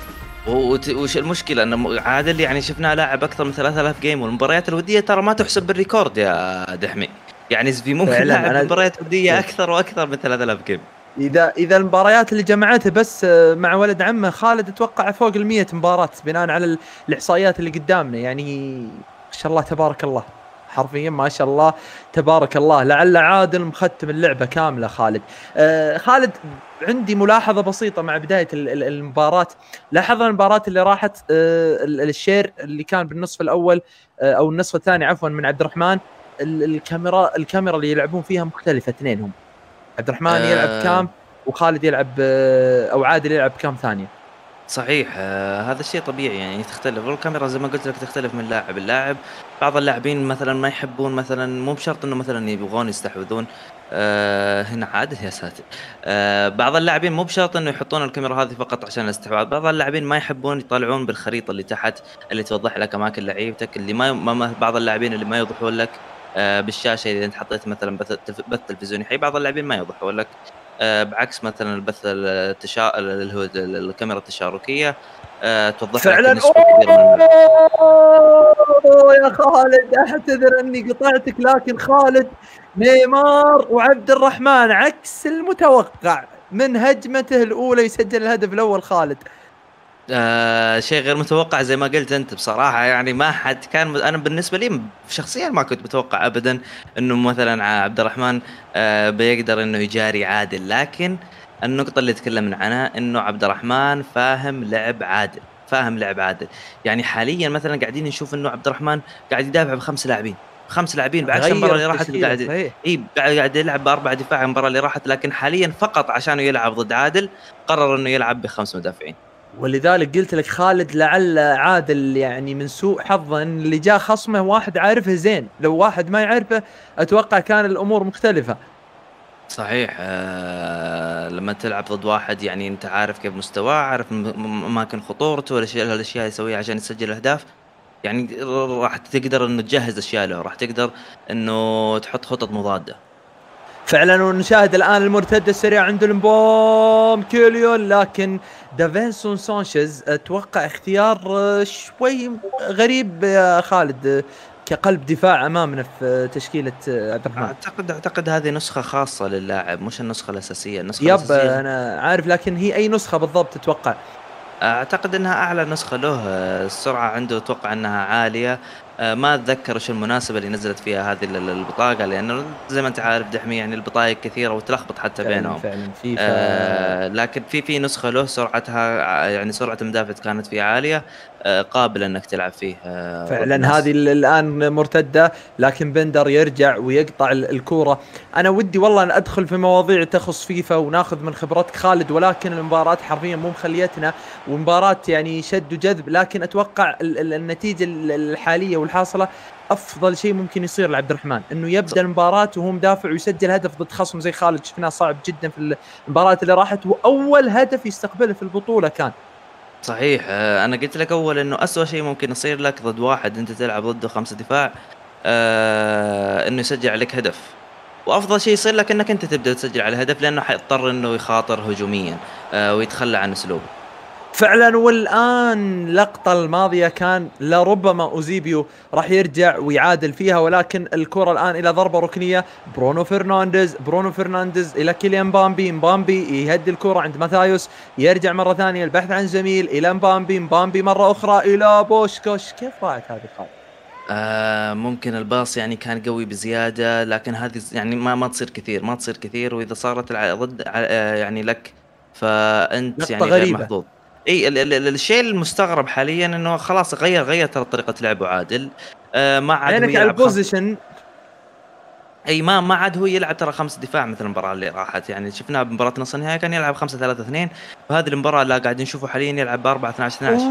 وش المشكله؟ ان عادل يعني شفناه لاعب اكثر من 3000 جيم، والمباريات الوديه ترى ما تحسب بالريكورد يا دحمي، يعني في ممكن لاعب مباريات وديه اكثر واكثر من 3000 جيم. اذا المباريات اللي جمعتها بس مع ولد عمه خالد اتوقع فوق ال100 مباراه بناء على الاحصائيات اللي قدامنا. يعني ما شاء الله تبارك الله، حرفيا ما شاء الله تبارك الله. لعل عادل مختم اللعبه كامله خالد. خالد، عندي ملاحظه بسيطه مع بدايه المباراه. لاحظنا المباراه اللي راحت الشير اللي كان بالنصف الاول او النصف الثاني عفوا من عبد الرحمن، الكاميرا اللي يلعبون فيها مختلفه، اثنينهم عبد الرحمن يلعب كام وخالد يلعب او عادل يلعب كام ثانيه. صحيح. هذا الشيء طبيعي يعني تختلف، والكاميرا زي ما قلت لك تختلف من لاعب للاعب. بعض اللاعبين مثلا ما يحبون، مثلا مو بشرط انه مثلا يبغون يستحوذون. هنا عادل يا ساتر. بعض اللاعبين مو بشرط انه يحطون الكاميرا هذه فقط عشان الاستحواذ. بعض اللاعبين ما يحبون يطلعون بالخريطه اللي تحت اللي توضح لك اماكن لعيبتك، اللي ما بعض اللاعبين اللي ما يوضحون لك بالشاشه اذا انت حطيت مثلا بث تلفزيوني حي. بعض اللاعبين ما يوضحون لك بعكس مثلا البث اللي هو الكاميرا التشاركيه توضح لك فعلا. نسبه كبيره من الملعب. أوه يا خالد، اعتذر اني قطعتك، لكن خالد نيمار وعبد الرحمن عكس المتوقع، من هجمته الاولى يسجل الهدف الاول خالد. شيء غير متوقع زي ما قلت انت بصراحه، يعني ما حد كان. انا بالنسبه لي شخصيا ما كنت متوقع ابدا انه مثلا عبد الرحمن بيقدر انه يجاري عادل، لكن النقطه اللي تكلمنا عنها انه عبد الرحمن فاهم لعب عادل، فاهم لعب عادل. يعني حاليا مثلا قاعدين نشوف انه عبد الرحمن قاعد يدافع بخمس لاعبين، خمس لاعبين، بعكس المباراه اللي راحت قاعد قاعد يلعب باربع دفاع المباراه اللي راحت، لكن حاليا فقط عشان يلعب ضد عادل قرر انه يلعب بخمس مدافعين. ولذلك قلت لك خالد لعل عادل يعني من سوء حظه ان اللي جاء خصمه واحد عارفه زين، لو واحد ما يعرفه اتوقع كان الامور مختلفه. صحيح. لما تلعب ضد واحد يعني انت عارف كيف مستواه، عارف اماكن خطورته الاشياء يسويها عشان يسجل اهداف، يعني راح تقدر انه تجهز اشياء له، راح تقدر انه تحط خطط مضاده. فعلا. ونشاهد الان المرتده السريعه عند البوم كيليون، لكن دافنسون سانشيز اتوقع اختيار شوي غريب يا خالد كقلب دفاع امامنا في تشكيله عبد الرحمن. اعتقد هذه نسخه خاصه للاعب، مش النسخه الاساسيه. النسخه الاساسيه انا عارف، لكن هي اي نسخه بالضبط تتوقع؟ اعتقد انها اعلى نسخه له. السرعه عنده اتوقع انها عاليه. ما اتذكر ايش المناسبه اللي نزلت فيها هذه البطاقه، لانه زي ما انت عارف دحمي يعني البطايق كثيره وتلخبط حتى بينهم. فعلا لكن في نسخه له سرعتها يعني سرعه المدافع كانت فيه عاليه، قابل انك تلعب فيه. فعلا هذه الان مرتده، لكن بندر يرجع ويقطع الكوره. انا ودي والله ان ادخل في مواضيع تخص فيفا وناخذ من خبرتك خالد، ولكن المباراه حرفيا مو مخليتنا، ومباراه يعني شد وجذب، لكن اتوقع النتيجه الحاليه والحاصله افضل شيء ممكن يصير لعبد الرحمن انه يبدا المباراه وهو مدافع ويسجل هدف ضد خصم زي خالد شفناه صعب جدا في المباراه اللي راحت، واول هدف يستقبله في البطوله كان. صحيح. انا قلت لك اول انه اسوأ شيء ممكن يصير لك ضد واحد انت تلعب ضده خمسة دفاع انه يسجل عليك هدف، وافضل شيء يصير لك انك انت تبدا تسجل على هدف، لانه حيضطر انه يخاطر هجوميا ويتخلى عن اسلوبه. فعلا. والان اللقطه الماضيه كان لربما اوزيبيو راح يرجع ويعادل فيها، ولكن الكره الان الى ضربه ركنيه. برونو فرنانديز الى كيليان مبامبي يهدي الكره عند ماثايوس، يرجع مره ثانيه البحث عن زميل الى مبامبي مره اخرى الى بوشكاش. كيف راحت هذه الخالد؟ ممكن الباص يعني كان قوي بزياده، لكن هذه يعني ما تصير كثير، واذا صارت ضد يعني لك فانت يعني غير محظوظ. اي الشيء المستغرب حاليا انه خلاص غير طريقه لعبه عادل. ما عاد عينك على البوزيشن. اي ما عاد هو يلعب ترى خمس دفاع مثل المباراه اللي راحت، يعني شفناه بمباراه نص النهائي كان يلعب 5-3-2، وهذه المباراه اللي قاعدين نشوفه حاليا يلعب 4-12-12.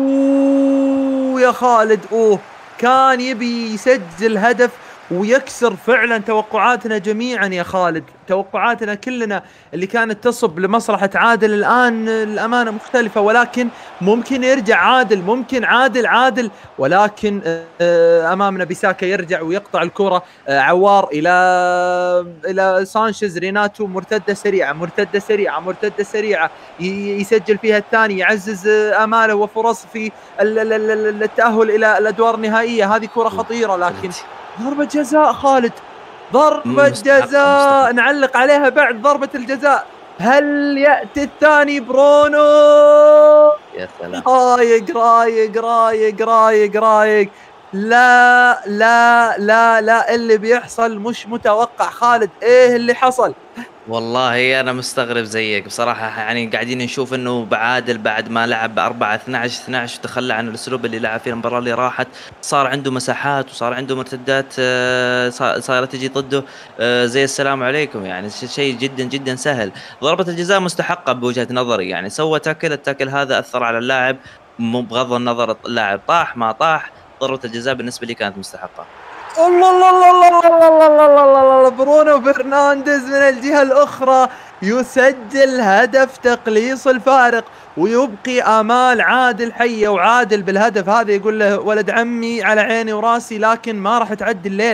يا خالد كان يبي يسجل هدف ويكسر فعلا توقعاتنا جميعا يا خالد، توقعاتنا كلنا اللي كانت تصب لمصلحة عادل الآن الأمانة مختلفة، ولكن ممكن يرجع عادل، ممكن عادل، ولكن أمامنا بيساكا يرجع ويقطع الكرة. عوار إلى سانشيز، ريناتو مرتدة سريعة يسجل فيها الثاني، يعزز آماله وفرص في التأهل إلى الأدوار النهائية. هذه كرة خطيرة، لكن ضربة جزاء خالد، ضربة جزاء نعلق عليها بعد ضربة الجزاء. هل يأتي الثاني؟ برونو يا سلام، رايق. لا اللي بيحصل مش متوقع خالد. ايه اللي حصل؟ والله انا مستغرب زيك بصراحه، يعني قاعدين نشوف انه بعادل بعد ما لعب 4-12 وتخلى عن الاسلوب اللي لعب فيه المباراه اللي راحت، صار عنده مساحات وصار عنده مرتدات صارت تجي ضده زي السلام عليكم، يعني شيء جدا جدا سهل. ضربه الجزاء مستحقه بوجهه نظري، يعني سوى التاكل هذا اثر على اللاعب، بغض النظر اللاعب طاح ما طاح، ضربه الجزاء بالنسبه لي كانت مستحقه. الله برونو فرنانديز من الجهة الأخرى يسجل هدف تقليص الفارق ويبقي آمال عادل حية، وعادل بالهدف هذا يقول له ولد عمي على عيني وراسي، لكن ما راح تعدي الليلة.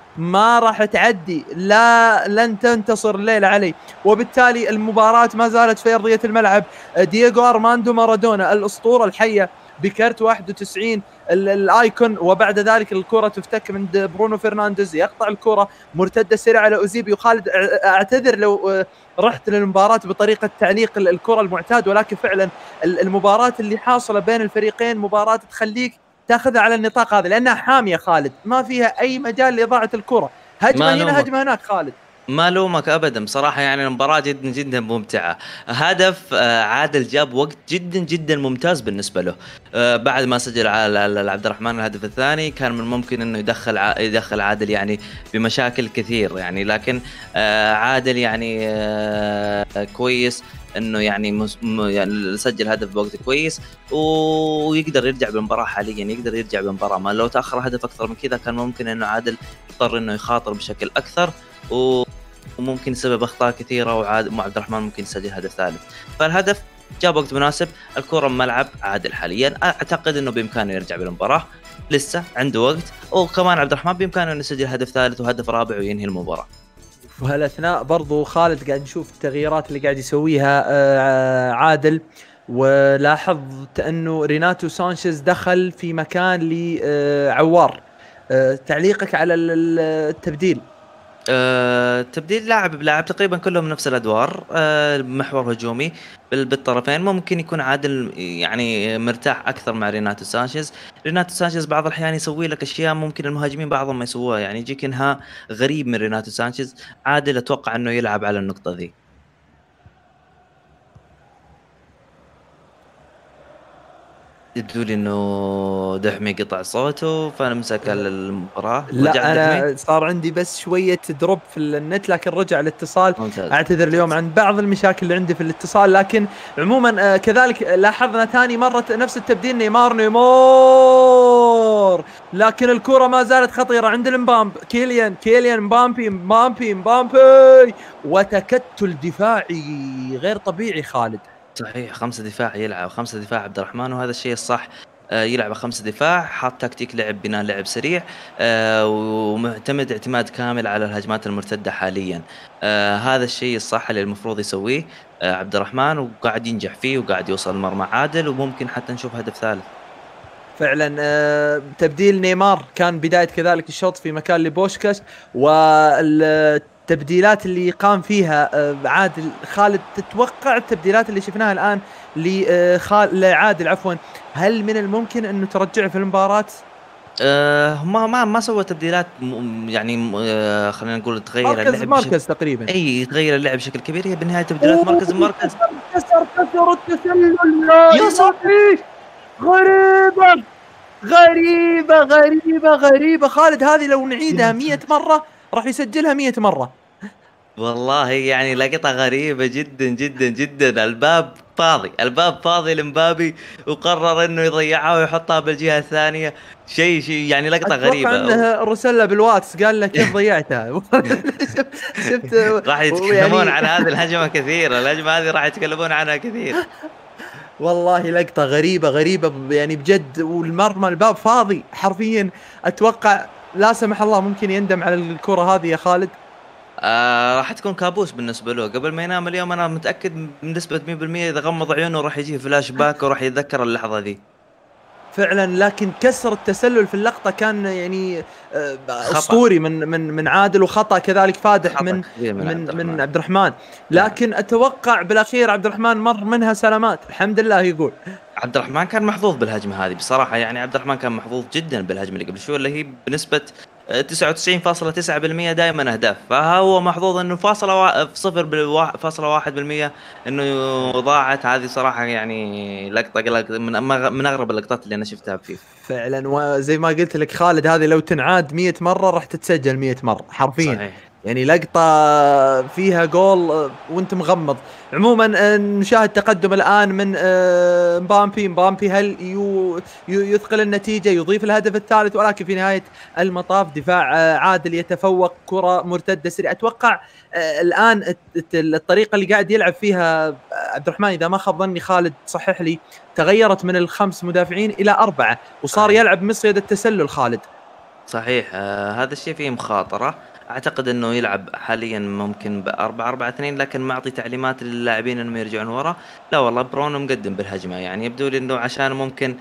ما راح تعدي، لن تنتصر الليلة علي. وبالتالي المباراة ما زالت في أرضية الملعب. دييغو أرماندو مارادونا الأسطورة الحية بكرت 91 الايكون، وبعد ذلك الكرة تفتك من برونو فرنانديز، يقطع الكرة مرتدة سريعة على أوزيبيو. خالد اعتذر لو رحت للمباراة بطريقة تعليق الكرة المعتاد، ولكن فعلا المباراة اللي حاصلة بين الفريقين مباراة تخليك تاخذها على النطاق هذا، لانها حاميه خالد، ما فيها اي مجال لاضاعه الكره، هجمه هنا هجمه هناك. خالد ما لومك ابدا بصراحه، يعني المباراه جدا جدا ممتعه. هدف عادل جاب وقت جدا جدا ممتاز بالنسبه له. بعد ما سجل على عبد الرحمن الهدف الثاني كان من الممكن انه يدخل عادل يعني بمشاكل كثير يعني، لكن عادل يعني كويس انه يعني سجل هدف بوقت كويس ويقدر يرجع بالمباراه. حاليا يقدر يرجع بالمباراه، ما لو تاخر هدف اكثر من كذا كان ممكن انه عادل يضطر انه يخاطر بشكل اكثر وممكن يسبب اخطاء كثيره، وعبد الرحمن ممكن يسجل هدف ثالث. فالهدف جاء بوقت مناسب، الكره بملعب عادل حاليا، اعتقد انه بامكانه يرجع بالمباراه، لسه عنده وقت، وكمان عبد الرحمن بامكانه انه يسجل هدف ثالث وهدف رابع وينهي المباراه. وهالاثناء برضو خالد قاعد نشوف التغييرات اللي قاعد يسويها عادل، ولاحظت انه ريناتو سانشيز دخل في مكان لعوار. تعليقك على التبديل؟ تبديل لاعب تقريبا كلهم نفس الادوار، محور هجومي بالطرفين. ممكن يكون عادل يعني مرتاح اكثر مع ريناتو سانشيز بعض الاحيان يسوي لك اشياء ممكن المهاجمين بعضهم ما يسووها، يعني يجيك انهاء غريب من ريناتو سانشيز. عادل اتوقع انه يلعب على النقطه ذي. يبدو لي انه دحمي قطع صوته فنمسك المباراه. لا انا صار عندي بس شويه دروب في النت، لكن رجع الاتصال. ممتاز. اعتذر اليوم عن بعض المشاكل اللي عندي في الاتصال، لكن عموما كذلك لاحظنا ثاني مره نفس التبديل، نيمار لكن الكره ما زالت خطيره عند المبامب. كيليان مبامبي وتكتل دفاعي غير طبيعي. خالد صحيح، 5 دفاع يلعب 5 دفاع عبد الرحمن، وهذا الشيء الصح. يلعب 5 دفاع، حاط تكتيك لعب بناء لعب سريع، ومعتمد اعتماد كامل على الهجمات المرتدة حاليا. هذا الشيء الصح اللي المفروض يسويه عبد الرحمن، وقاعد ينجح فيه وقاعد يوصل مرمى عادل، وممكن حتى نشوف هدف ثالث. فعلا تبديل نيمار كان بداية كذلك الشوط في مكان لبوشكاش، التبديلات اللي قام فيها عادل. خالد تتوقع التبديلات اللي شفناها الآن لعادل عفوا، هل من الممكن أنه ترجع في المباراة؟ ما سوى تبديلات يعني خلينا نقول تغير اللعب مركز تقريبا، اي تغير اللعب بشكل كبير. هي بالنهايه تبديلات مركز كسر التسلل. يا صاحبي غريبة خالد، هذه لو نعيدها 100 مرة راح يسجلها 100 مرة. والله يعني لقطة غريبة جدا جدا جدا. الباب فاضي لمبابي، وقرر انه يضيعها ويحطها بالجهة الثانية. شيء يعني لقطة غريبة. اتوقع انه رسلها بالواتس قال لك كيف ضيعتها. شفت راح يتكلمون عن هذه الهجمة كثير، الهجمة هذه راح يتكلمون عنها كثير. والله لقطة غريبة يعني بجد، والمرمى الباب فاضي حرفيا. اتوقع لا سمح الله ممكن يندم على الكرة هذه يا خالد. راح تكون كابوس بالنسبة له قبل ما ينام اليوم. أنا متأكد بنسبة 100% إذا غمض عيونه راح يجيه فلاش باك وراح يتذكر اللحظة ذي فعلا. لكن كسر التسلل في اللقطة كان يعني أسطوري من عادل، وخطأ كذلك فادح من عبد الرحمن. لكن أتوقع بالأخير عبد الرحمن مر منها سلامات الحمد لله. يقول عبد الرحمن كان محظوظ بالهجمة هذه بصراحة، يعني عبد الرحمن كان محظوظ جدا بالهجمة اللي قبل شوي، اللي هي بنسبة 99.9% دائما أهداف. فهو محظوظ انه 0.1% انه ضاعت. هذه صراحة يعني لقطة من اغرب اللقطات اللي انا شفتها فيه فعلا. وزي ما قلت لك خالد، هذه لو تنعاد 100 مرة راح تتسجل 100 مرة حرفيا. صحيح. يعني لقطة فيها جول وانت مغمض. عموما نشاهد تقدم الآن من مبامبي. هل يثقل النتيجة، يضيف الهدف الثالث؟ ولكن في نهاية المطاف دفاع عادل يتفوق، كرة مرتدة سريعة. أتوقع الآن الطريقة اللي قاعد يلعب فيها عبد الرحمن إذا ما خاب ظني خالد صحح لي، تغيرت من 5 مدافعين إلى 4 وصار يلعب مصيدة التسلل. خالد صحيح. هذا الشيء فيه مخاطرة. أعتقد إنه يلعب حاليا ممكن ب4-4-2، لكن معطي تعليمات للاعبين إنهم يرجعون ورا. لا والله برونو مقدم بالهجمة، يعني يبدو لي إنه عشان ممكن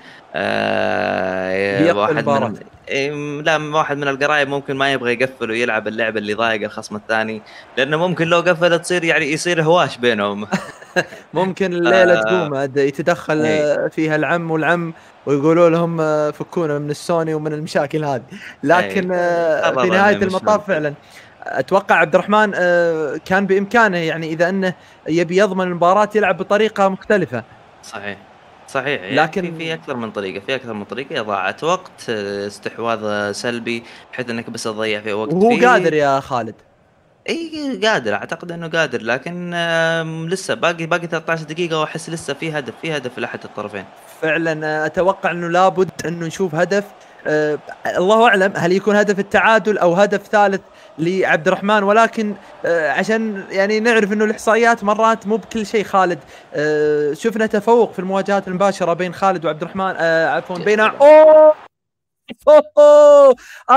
بيقفل واحد المباراة. من لا، واحد من القرايب ممكن ما يبغى يقفل ويلعب اللعبة اللي ضايق الخصم الثاني، لأنه ممكن لو قفل تصير يعني يصير هواش بينهم. ممكن الليلة آه، تقوم عاد يتدخل إيه، فيها العم والعم، ويقولوا لهم فكونا من السوني ومن المشاكل هذه. إيه، لكن في قرر إنه نهاية يمشون المطاف الفريق. فعلا اتوقع عبد الرحمن كان بامكانه، يعني اذا انه يبي يضمن المباراة يلعب بطريقة مختلفة. صحيح، صحيح. يعني في لكن أكثر من طريقة، في أكثر من طريقة. إضاعة وقت، استحواذ سلبي بحيث إنك بس تضيع في وقت وهو قادر فيه. يا خالد. أي قادر، أعتقد إنه قادر، لكن لسه باقي 13 دقيقة، وأحس لسه في هدف لأحد الطرفين. فعلا اتوقع انه لابد انه نشوف هدف. الله اعلم هل يكون هدف التعادل او هدف ثالث لعبد الرحمن، ولكن عشان يعني نعرف انه الاحصائيات مرات مو بكل شيء خالد. شفنا تفوق في المواجهات المباشره بين خالد وعبد الرحمن، عفوا بين اوه أوه،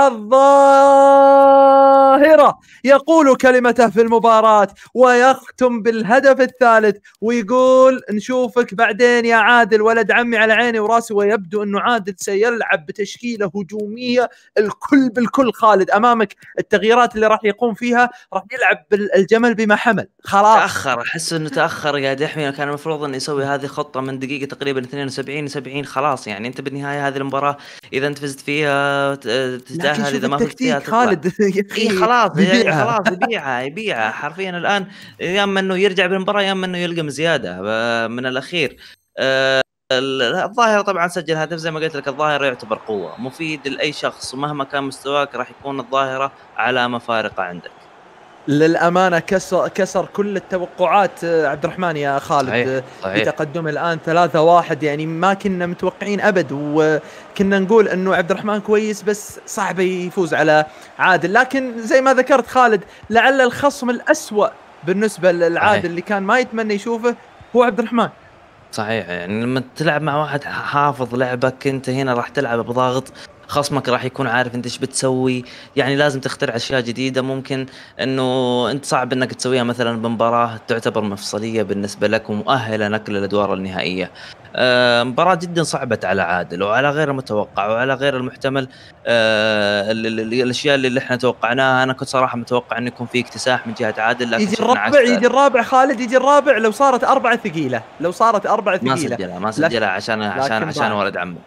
الظاهرة يقول كلمته في المباراة ويختم بالهدف الثالث، ويقول نشوفك بعدين يا عادل ولد عمي على عيني وراسي. ويبدو أنه عادل سيلعب بتشكيلة هجومية الكل بالكل. خالد أمامك التغييرات اللي راح يقوم فيها، راح يلعب الجمل بما حمل. خلاص تأخر، أحس إنه تأخر يا دحمي. كان المفروض إنه يسوي هذه خطة من دقيقة تقريبا 72 خلاص. يعني أنت بالنهاية هذه المباراة إذا أنت فزت فيها لكن تتأهل، شوف إذا ما فزت فيها التكتيك تطلع. خالد يا اي أخي خلاص، يعني بيبيعها. خلاص يبيعها حرفيا الان. يا اما انه يرجع بالمباراه، يا اما انه يلقم زياده من الاخير. الظاهره طبعا سجل هدف، زي ما قلت لك الظاهره يعتبر قوه، مفيد لاي شخص، ومهما كان مستواك راح يكون الظاهره علامه فارقه عندك. للأمانة كسر كل التوقعات عبد الرحمن يا خالد. صحيح، في صحيح. تقدم الآن 3-1، يعني ما كنا متوقعين أبد، وكنا نقول أنه عبد الرحمن كويس بس صعب يفوز على عادل. لكن زي ما ذكرت خالد، لعل الخصم الأسوأ بالنسبة للعادل صحيح، اللي كان ما يتمنى يشوفه هو عبد الرحمن. صحيح. يعني لما تلعب مع واحد حافظ لعبك، انت هنا راح تلعب بضغط، خصمك راح يكون عارف انت ايش بتسوي. يعني لازم تخترع اشياء جديده، ممكن انه انت صعب انك تسويها مثلا بمباراه تعتبر مفصليه بالنسبه لك ومؤهله لك للادوار النهائيه. مباراه جدا صعبت على عادل، وعلى غير المتوقع وعلى غير المحتمل. الاشياء اللي احنا توقعناها، انا كنت صراحه متوقع انه يكون في اكتساح من جهه عادل، لكن يجي شفنا الرابع، عكس يجي ذلك. الرابع خالد، يجي الرابع لو صارت 4 ثقيلة، لو صارت 4 ما ثقيلة. سجلها، ما لكن سجلها عشان ضاعت. ولد عمه.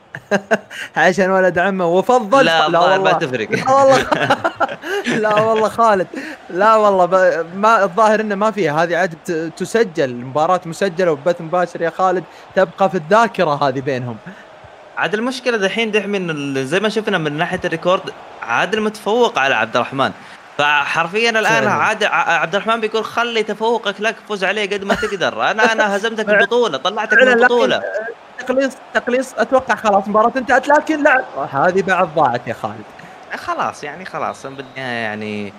عشان ولد عمه وفضل لا لا الظاهر ما والله. تفرق. لا والله. لا والله خالد. لا والله ما الظاهر انه ما فيها هذه عاد تسجل مباراة مسجلة وبث مباشر يا خالد، تبقى في الذاكرة هذه بينهم. عاد المشكله دحين من زي ما شفنا من ناحيه الريكورد، عادل متفوق على عبد الرحمن. فحرفيا الان فعلا عبد الرحمن بيقول خلي تفوقك لك، فوز عليه قد ما تقدر. انا هزمتك فعلا البطوله، طلعتك من فعلا. لكن البطوله. تقليص اتوقع خلاص مباراة انتهت، لكن لا هذه بعد ضاعت يا خالد. خلاص يعني خلاص بالنهايه يعني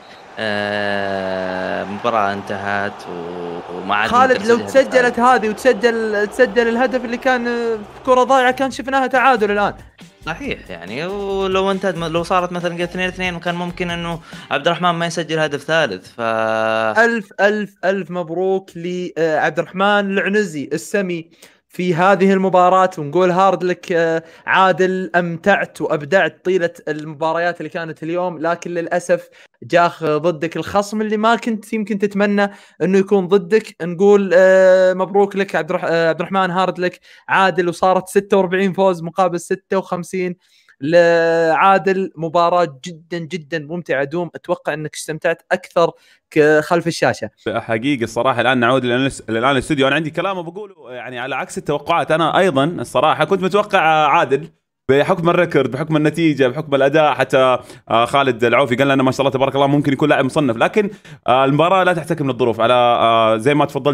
مباراة انتهت وما عاد يقدر خالد لو يسجل هدف ثالث. تسجلت هذه تسجل الهدف اللي كان في كرة ضايعة، كان شفناها تعادل الان. صحيح. يعني ولو انتهت، لو صارت مثلا 2-2، وكان ممكن انه عبد الرحمن ما يسجل هدف ثالث. ألف ألف ألف مبروك لعبد الرحمن العنزي السمي في هذه المباراة، ونقول هارد لك عادل. أمتعت وأبدعت طيلة المباريات اللي كانت اليوم، لكن للأسف جاخ ضدك الخصم اللي ما كنت يمكن تتمنى أنه يكون ضدك. نقول مبروك لك عبد الرحمن، هارد لك عادل. وصارت 46 فوز مقابل 56 لعادل. مباراة جدا جدا ممتعة دوم. أتوقع أنك استمتعت أكثر خلف الشاشة. حقيقي الصراحه الان نعود الان الاستوديو، انا عندي كلام بقوله يعني على عكس التوقعات. انا ايضا الصراحه كنت متوقع عادل بحكم الريكورد، بحكم النتيجه، بحكم الاداء. حتى خالد العوفي قال لنا ما شاء الله تبارك الله ممكن يكون لاعب مصنف، لكن المباراه لا تحتكم للظروف على زي ما تفضلتم.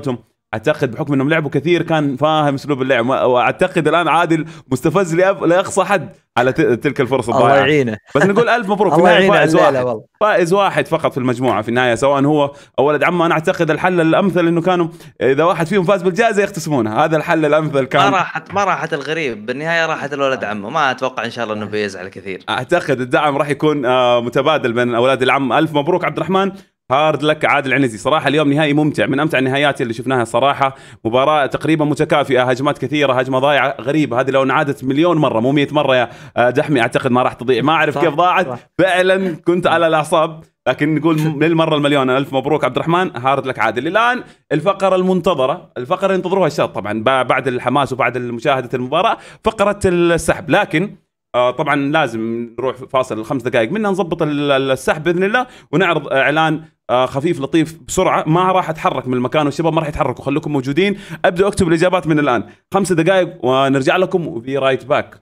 اعتقد بحكم انهم لعبوا كثير كان فاهم اسلوب اللعب، واعتقد الان عادل مستفز لاقصى حد على تلك الفرصه الله الضائعه. يعينه. بس نقول الف مبروك، في الله النهايه يعينه فائز على واحد، الليلة والله. فائز واحد فقط في المجموعه في النهايه، سواء هو او ولد عمه. انا اعتقد الحل الامثل انه كانوا اذا واحد فيهم فاز بالجائزه يقتسمونها، هذا الحل الامثل كان. ما راحت الغريب بالنهايه، راحت الولد عمه. ما اتوقع ان شاء الله انه بيزعل كثير. اعتقد الدعم راح يكون متبادل بين اولاد العم. الف مبروك عبد الرحمن، هارد لك عادل عنزي. صراحه اليوم نهائي ممتع، من امتع النهايات اللي شفناها صراحه. مباراه تقريبا متكافئه، هجمات كثيره، هجمه ضايعه غريبه، هذه لو انعادت مليون مره مو 100 مره يا دحمي اعتقد ما راح تضيع. ما اعرف كيف ضاعت فعلا، كنت على الاعصاب. لكن نقول للمره المليون الف مبروك عبد الرحمن، هارد لك عادل. الان الفقره المنتظره، الفقره اللي ينتظروها الشباب طبعا بعد الحماس وبعد مشاهده المباراه، فقره السحب. لكن طبعا لازم نروح فاصل 5 دقائق منا، نضبط السحب باذن الله، ونعرض اعلان خفيف لطيف بسرعه. ما راح اتحرك من المكان والشباب ما راح يتحركوا، خليكم موجودين. ابدأوا اكتبوا الاجابات من الان. 5 دقائق ونرجع لكم وفي رايت باك.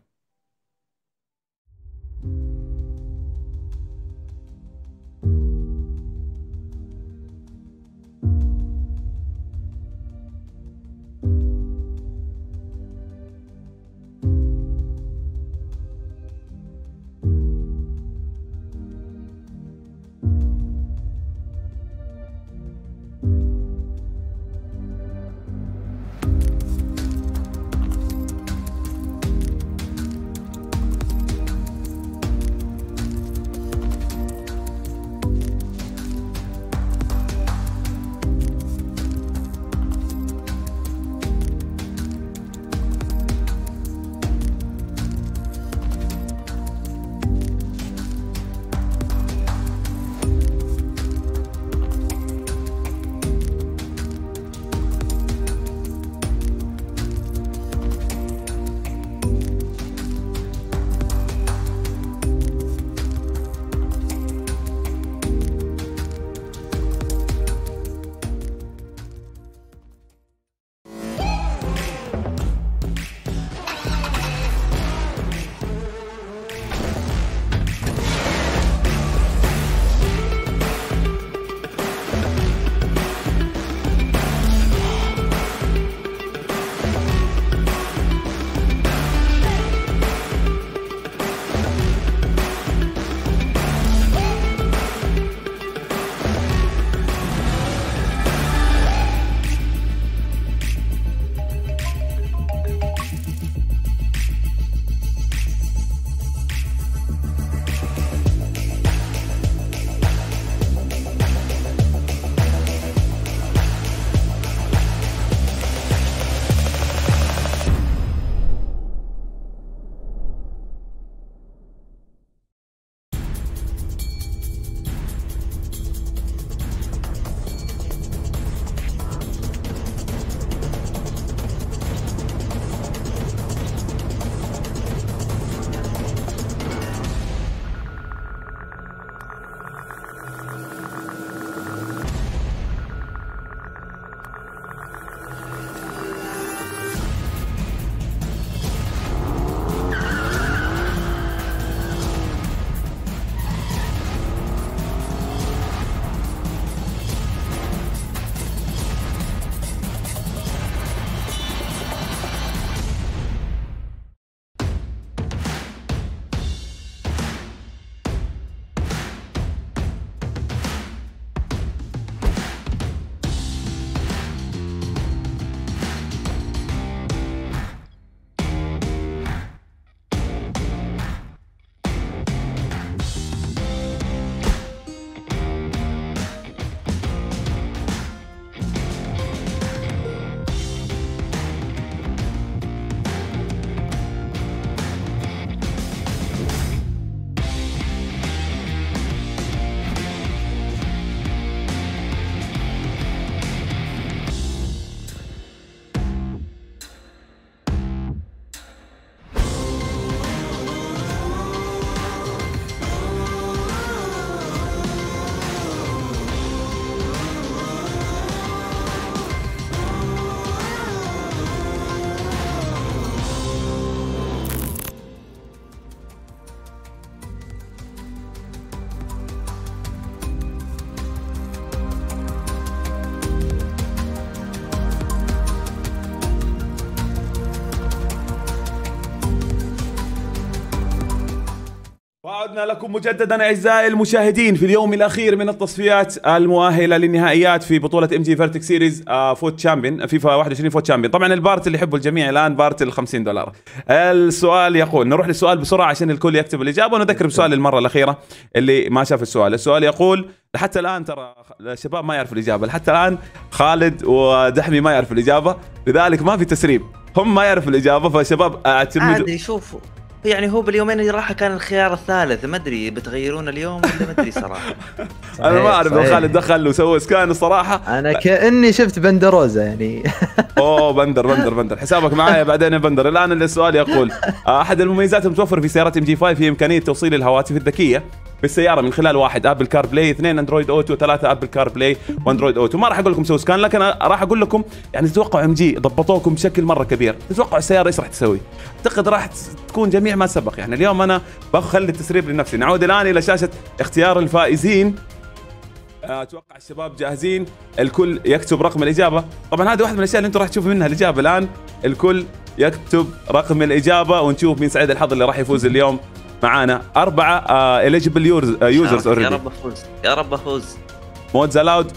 وعدنا لكم مجددا اعزائي المشاهدين في اليوم الاخير من التصفيات المؤهله للنهائيات في بطوله ام جي فيرتكس سيريز فوت تشامبيون فيفا 21 فوت تشامبيون. طبعا البارت اللي يحبه الجميع الان بارت ال $50. السؤال يقول، نروح للسؤال بسرعه عشان الكل يكتب الاجابه، ونذكر بسؤال المره الاخيره اللي ما شاف السؤال. السؤال يقول لحتى الان ترى الشباب ما يعرفوا الاجابه، لحتى الان خالد ودحمي ما يعرفوا الاجابه، لذلك ما في تسريب، هم ما يعرفوا الاجابه. فشباب اعتمدوا عادي. شوفوا يعني هو باليومين اللي راح كان الخيار الثالث، ما ادري بتغيرون اليوم ولا ما ادري صراحه. انا ما اعرف لو خالد دخل وسوى سكان الصراحه. انا كاني شفت بندروزه يعني. اوه بندر حسابك معايا بعدين يا بندر. الان السؤال يقول احد المميزات المتوفره في سيارات ام جي 5 هي امكانيه توصيل الهواتف الذكيه بالسياره من خلال 1 ابل كار بلاي، 2 اندرويد اوتو، 3 ابل كار بلاي واندرويد اوتو. ما راح اقول لكم سووا سكان، لكن راح اقول لكم يعني تتوقعوا ام جي ضبطوكم بشكل مره كبير، تتوقعوا السياره ايش راح تسوي؟ اعتقد راح تكون جميع ما سبق. يعني اليوم انا بخلي التسريب لنفسي. نعود الان الى شاشه اختيار الفائزين. اتوقع الشباب جاهزين، الكل يكتب رقم الاجابه. طبعا هذه واحده من الاشياء اللي انتم راح تشوفوا منها الاجابه الان. الكل يكتب رقم الاجابه ونشوف مين سعيد الحظ اللي راح يفوز اليوم معانا. 4 eligible users already. يا رب افوز يا رب افوز. مودز الاود.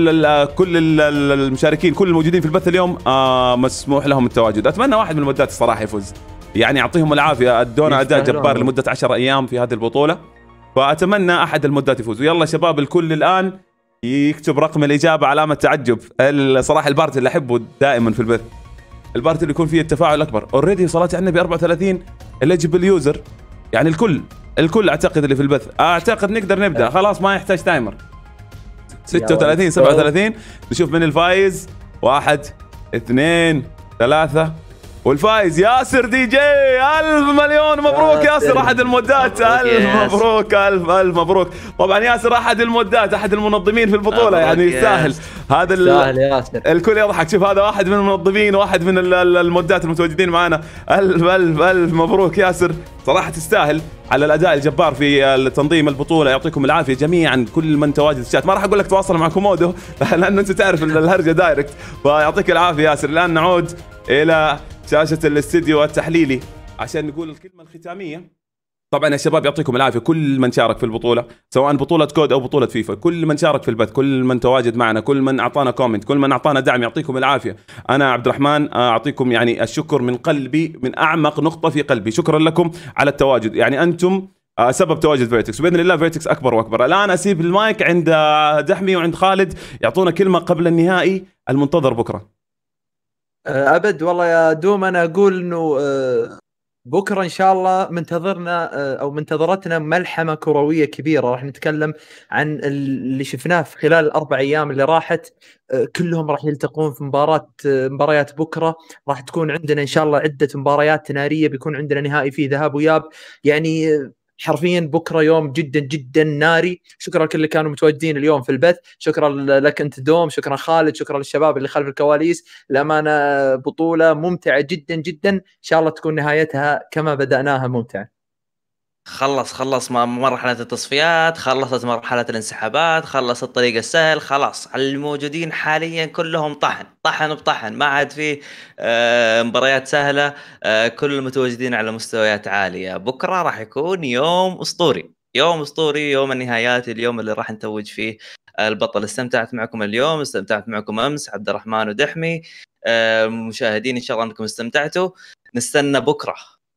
كل المشاركين، كل الموجودين في البث اليوم مسموح لهم التواجد. اتمنى واحد من المودات الصراحه يفوز، يعني يعطيهم العافيه، ادونا اداء جبار لمده 10 ايام في هذه البطوله، فاتمنى احد المودات يفوز. ويلا شباب الكل الان يكتب رقم الاجابه علامه تعجب. الصراحه البارت اللي احبه دائما في البث، البارت اللي يكون فيه التفاعل الاكبر. اوريدي صلاه على النبي 34 eligible يوزر، يعني الكل اعتقد اللي في البث. اعتقد نقدر نبدا خلاص، ما يحتاج تايمر. 36 37 نشوف من الفايز. 1 2 3 والفايز ياسر دي جي. 1000 مليون مبروك ياسر، احد المودات. 1000 مبروك، 1000 مبروك. طبعا ياسر احد المودات، احد المنظمين في البطوله، يعني يستاهل. هذا ياسر. الكل يضحك. شوف هذا واحد من المنظمين واحد من المودات المتواجدين معنا. 1000 مبروك ياسر، صراحه تستاهل على الاداء الجبار في تنظيم البطوله. يعطيكم العافيه جميعا كل من تواجد في الشات. ما راح اقول لك تواصل مع كومودو لان انت تعرف الهرجه دايركت، فيعطيك العافيه ياسر. الان نعود الى شاشة الاستديو التحليلي عشان نقول الكلمة الختامية. طبعا يا شباب يعطيكم العافية كل من شارك في البطولة، سواء بطولة كود أو بطولة فيفا، كل من شارك في البث، كل من تواجد معنا، كل من أعطانا كومنت، كل من أعطانا دعم، يعطيكم العافية. أنا عبد الرحمن أعطيكم يعني الشكر من قلبي، من أعمق نقطة في قلبي. شكرا لكم على التواجد، يعني أنتم سبب تواجد فيرتكس، وبإذن الله فيرتكس أكبر وأكبر. الآن أسيب المايك عند دحمي وعند خالد يعطونا كلمة قبل النهائي المنتظر بكرة. ابد والله يا دوم، انا اقول انه بكره ان شاء الله منتظرنا او منتظرتنا ملحمه كرويه كبيره. راح نتكلم عن اللي شفناه في خلال ال4 ايام اللي راحت، كلهم راح يلتقون في مباريات بكره. راح تكون عندنا ان شاء الله عده مباريات ناريه، بيكون عندنا نهائي فيه ذهاب وياب، يعني حرفيا بكره يوم جدا جدا ناري. شكرا لكل اللي كانوا متواجدين اليوم في البث، شكرا لك انت دوم، شكرا خالد، شكرا للشباب اللي خلف الكواليس. الامانه بطوله ممتعه جدا جدا، ان شاء الله تكون نهايتها كما بدأناها ممتعه. خلص مرحلة التصفيات، خلصت مرحلة الانسحابات، خلص الطريق السهل، خلاص الموجودين حاليا كلهم طحن بطحن، ما عاد فيه مباريات سهلة. كل المتواجدين على مستويات عالية. بكرة راح يكون يوم أسطوري، يوم النهايات، اليوم اللي راح نتوج فيه البطل. استمتعت معكم اليوم، استمتعت معكم أمس عبد الرحمن ودحمي. مشاهدين إن شاء الله أنكم استمتعتوا. نستنى بكرة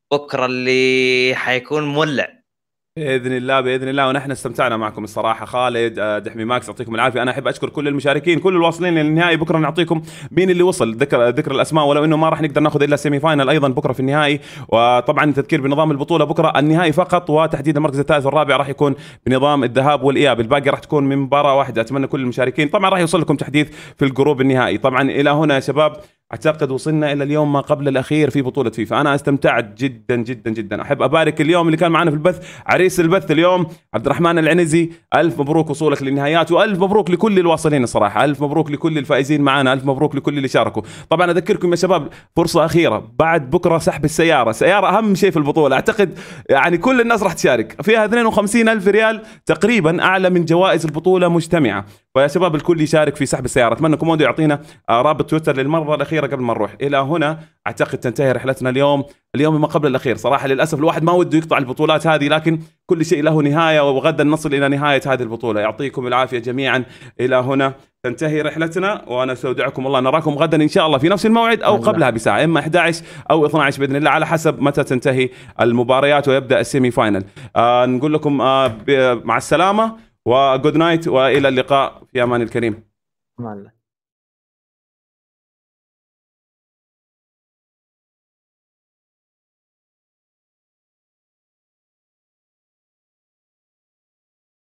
اللي حيكون مولع باذن الله. ونحن استمتعنا معكم الصراحه. خالد، دحمي، ماكس، يعطيكم العافيه. انا احب اشكر كل المشاركين، كل الواصلين للنهائي. بكره نعطيكم مين اللي وصل، ذكر الاسماء، ولو انه ما راح نقدر ناخذ الا سيمي فاينل ايضا بكره في النهائي. وطبعا تذكير بنظام البطوله بكره النهائي فقط، وتحديد المركز الثالث والرابع راح يكون بنظام الذهاب والاياب، الباقي راح تكون من مباراه واحده. اتمنى كل المشاركين، طبعا راح يوصل لكم تحديث في الجروب النهائي. طبعا الى هنا يا شباب اعتقد وصلنا الى اليوم ما قبل الاخير في بطوله فيفا. انا استمتعت جدا جدا جدا. احب ابارك اليوم اللي كان معنا في البث، عريس البث اليوم عبد الرحمن العنزي. 1000 مبروك وصولك للنهايات، والف مبروك لكل الواصلين الصراحه، 1000 مبروك لكل الفائزين معنا، 1000 مبروك لكل اللي شاركوا. طبعا اذكركم يا شباب فرصه اخيره بعد بكره سحب سياره اهم شيء في البطوله. اعتقد يعني كل الناس راح تشارك فيها، 52,000 ريال تقريبا، اعلى من جوائز البطوله مجتمعه. فيا شباب الكل يشارك في سحب السياره. اتمنى كومودو يعطينا رابط تويتر للمره الاخيره قبل ما نروح. الى هنا اعتقد تنتهي رحلتنا اليوم ما قبل الاخير. صراحه للاسف الواحد ما وده يقطع البطولات هذه، لكن كل شيء له نهايه، وغدا نصل الى نهايه هذه البطوله. يعطيكم العافيه جميعا. الى هنا تنتهي رحلتنا، وانا استودعكم الله. نراكم غدا ان شاء الله في نفس الموعد او قبلها بساعه، اما 11 او 12 باذن الله، على حسب متى تنتهي المباريات ويبدا السيمي فاينل. نقول لكم مع السلامه وجود نايت، والى اللقاء في امان الكريم. مع الله.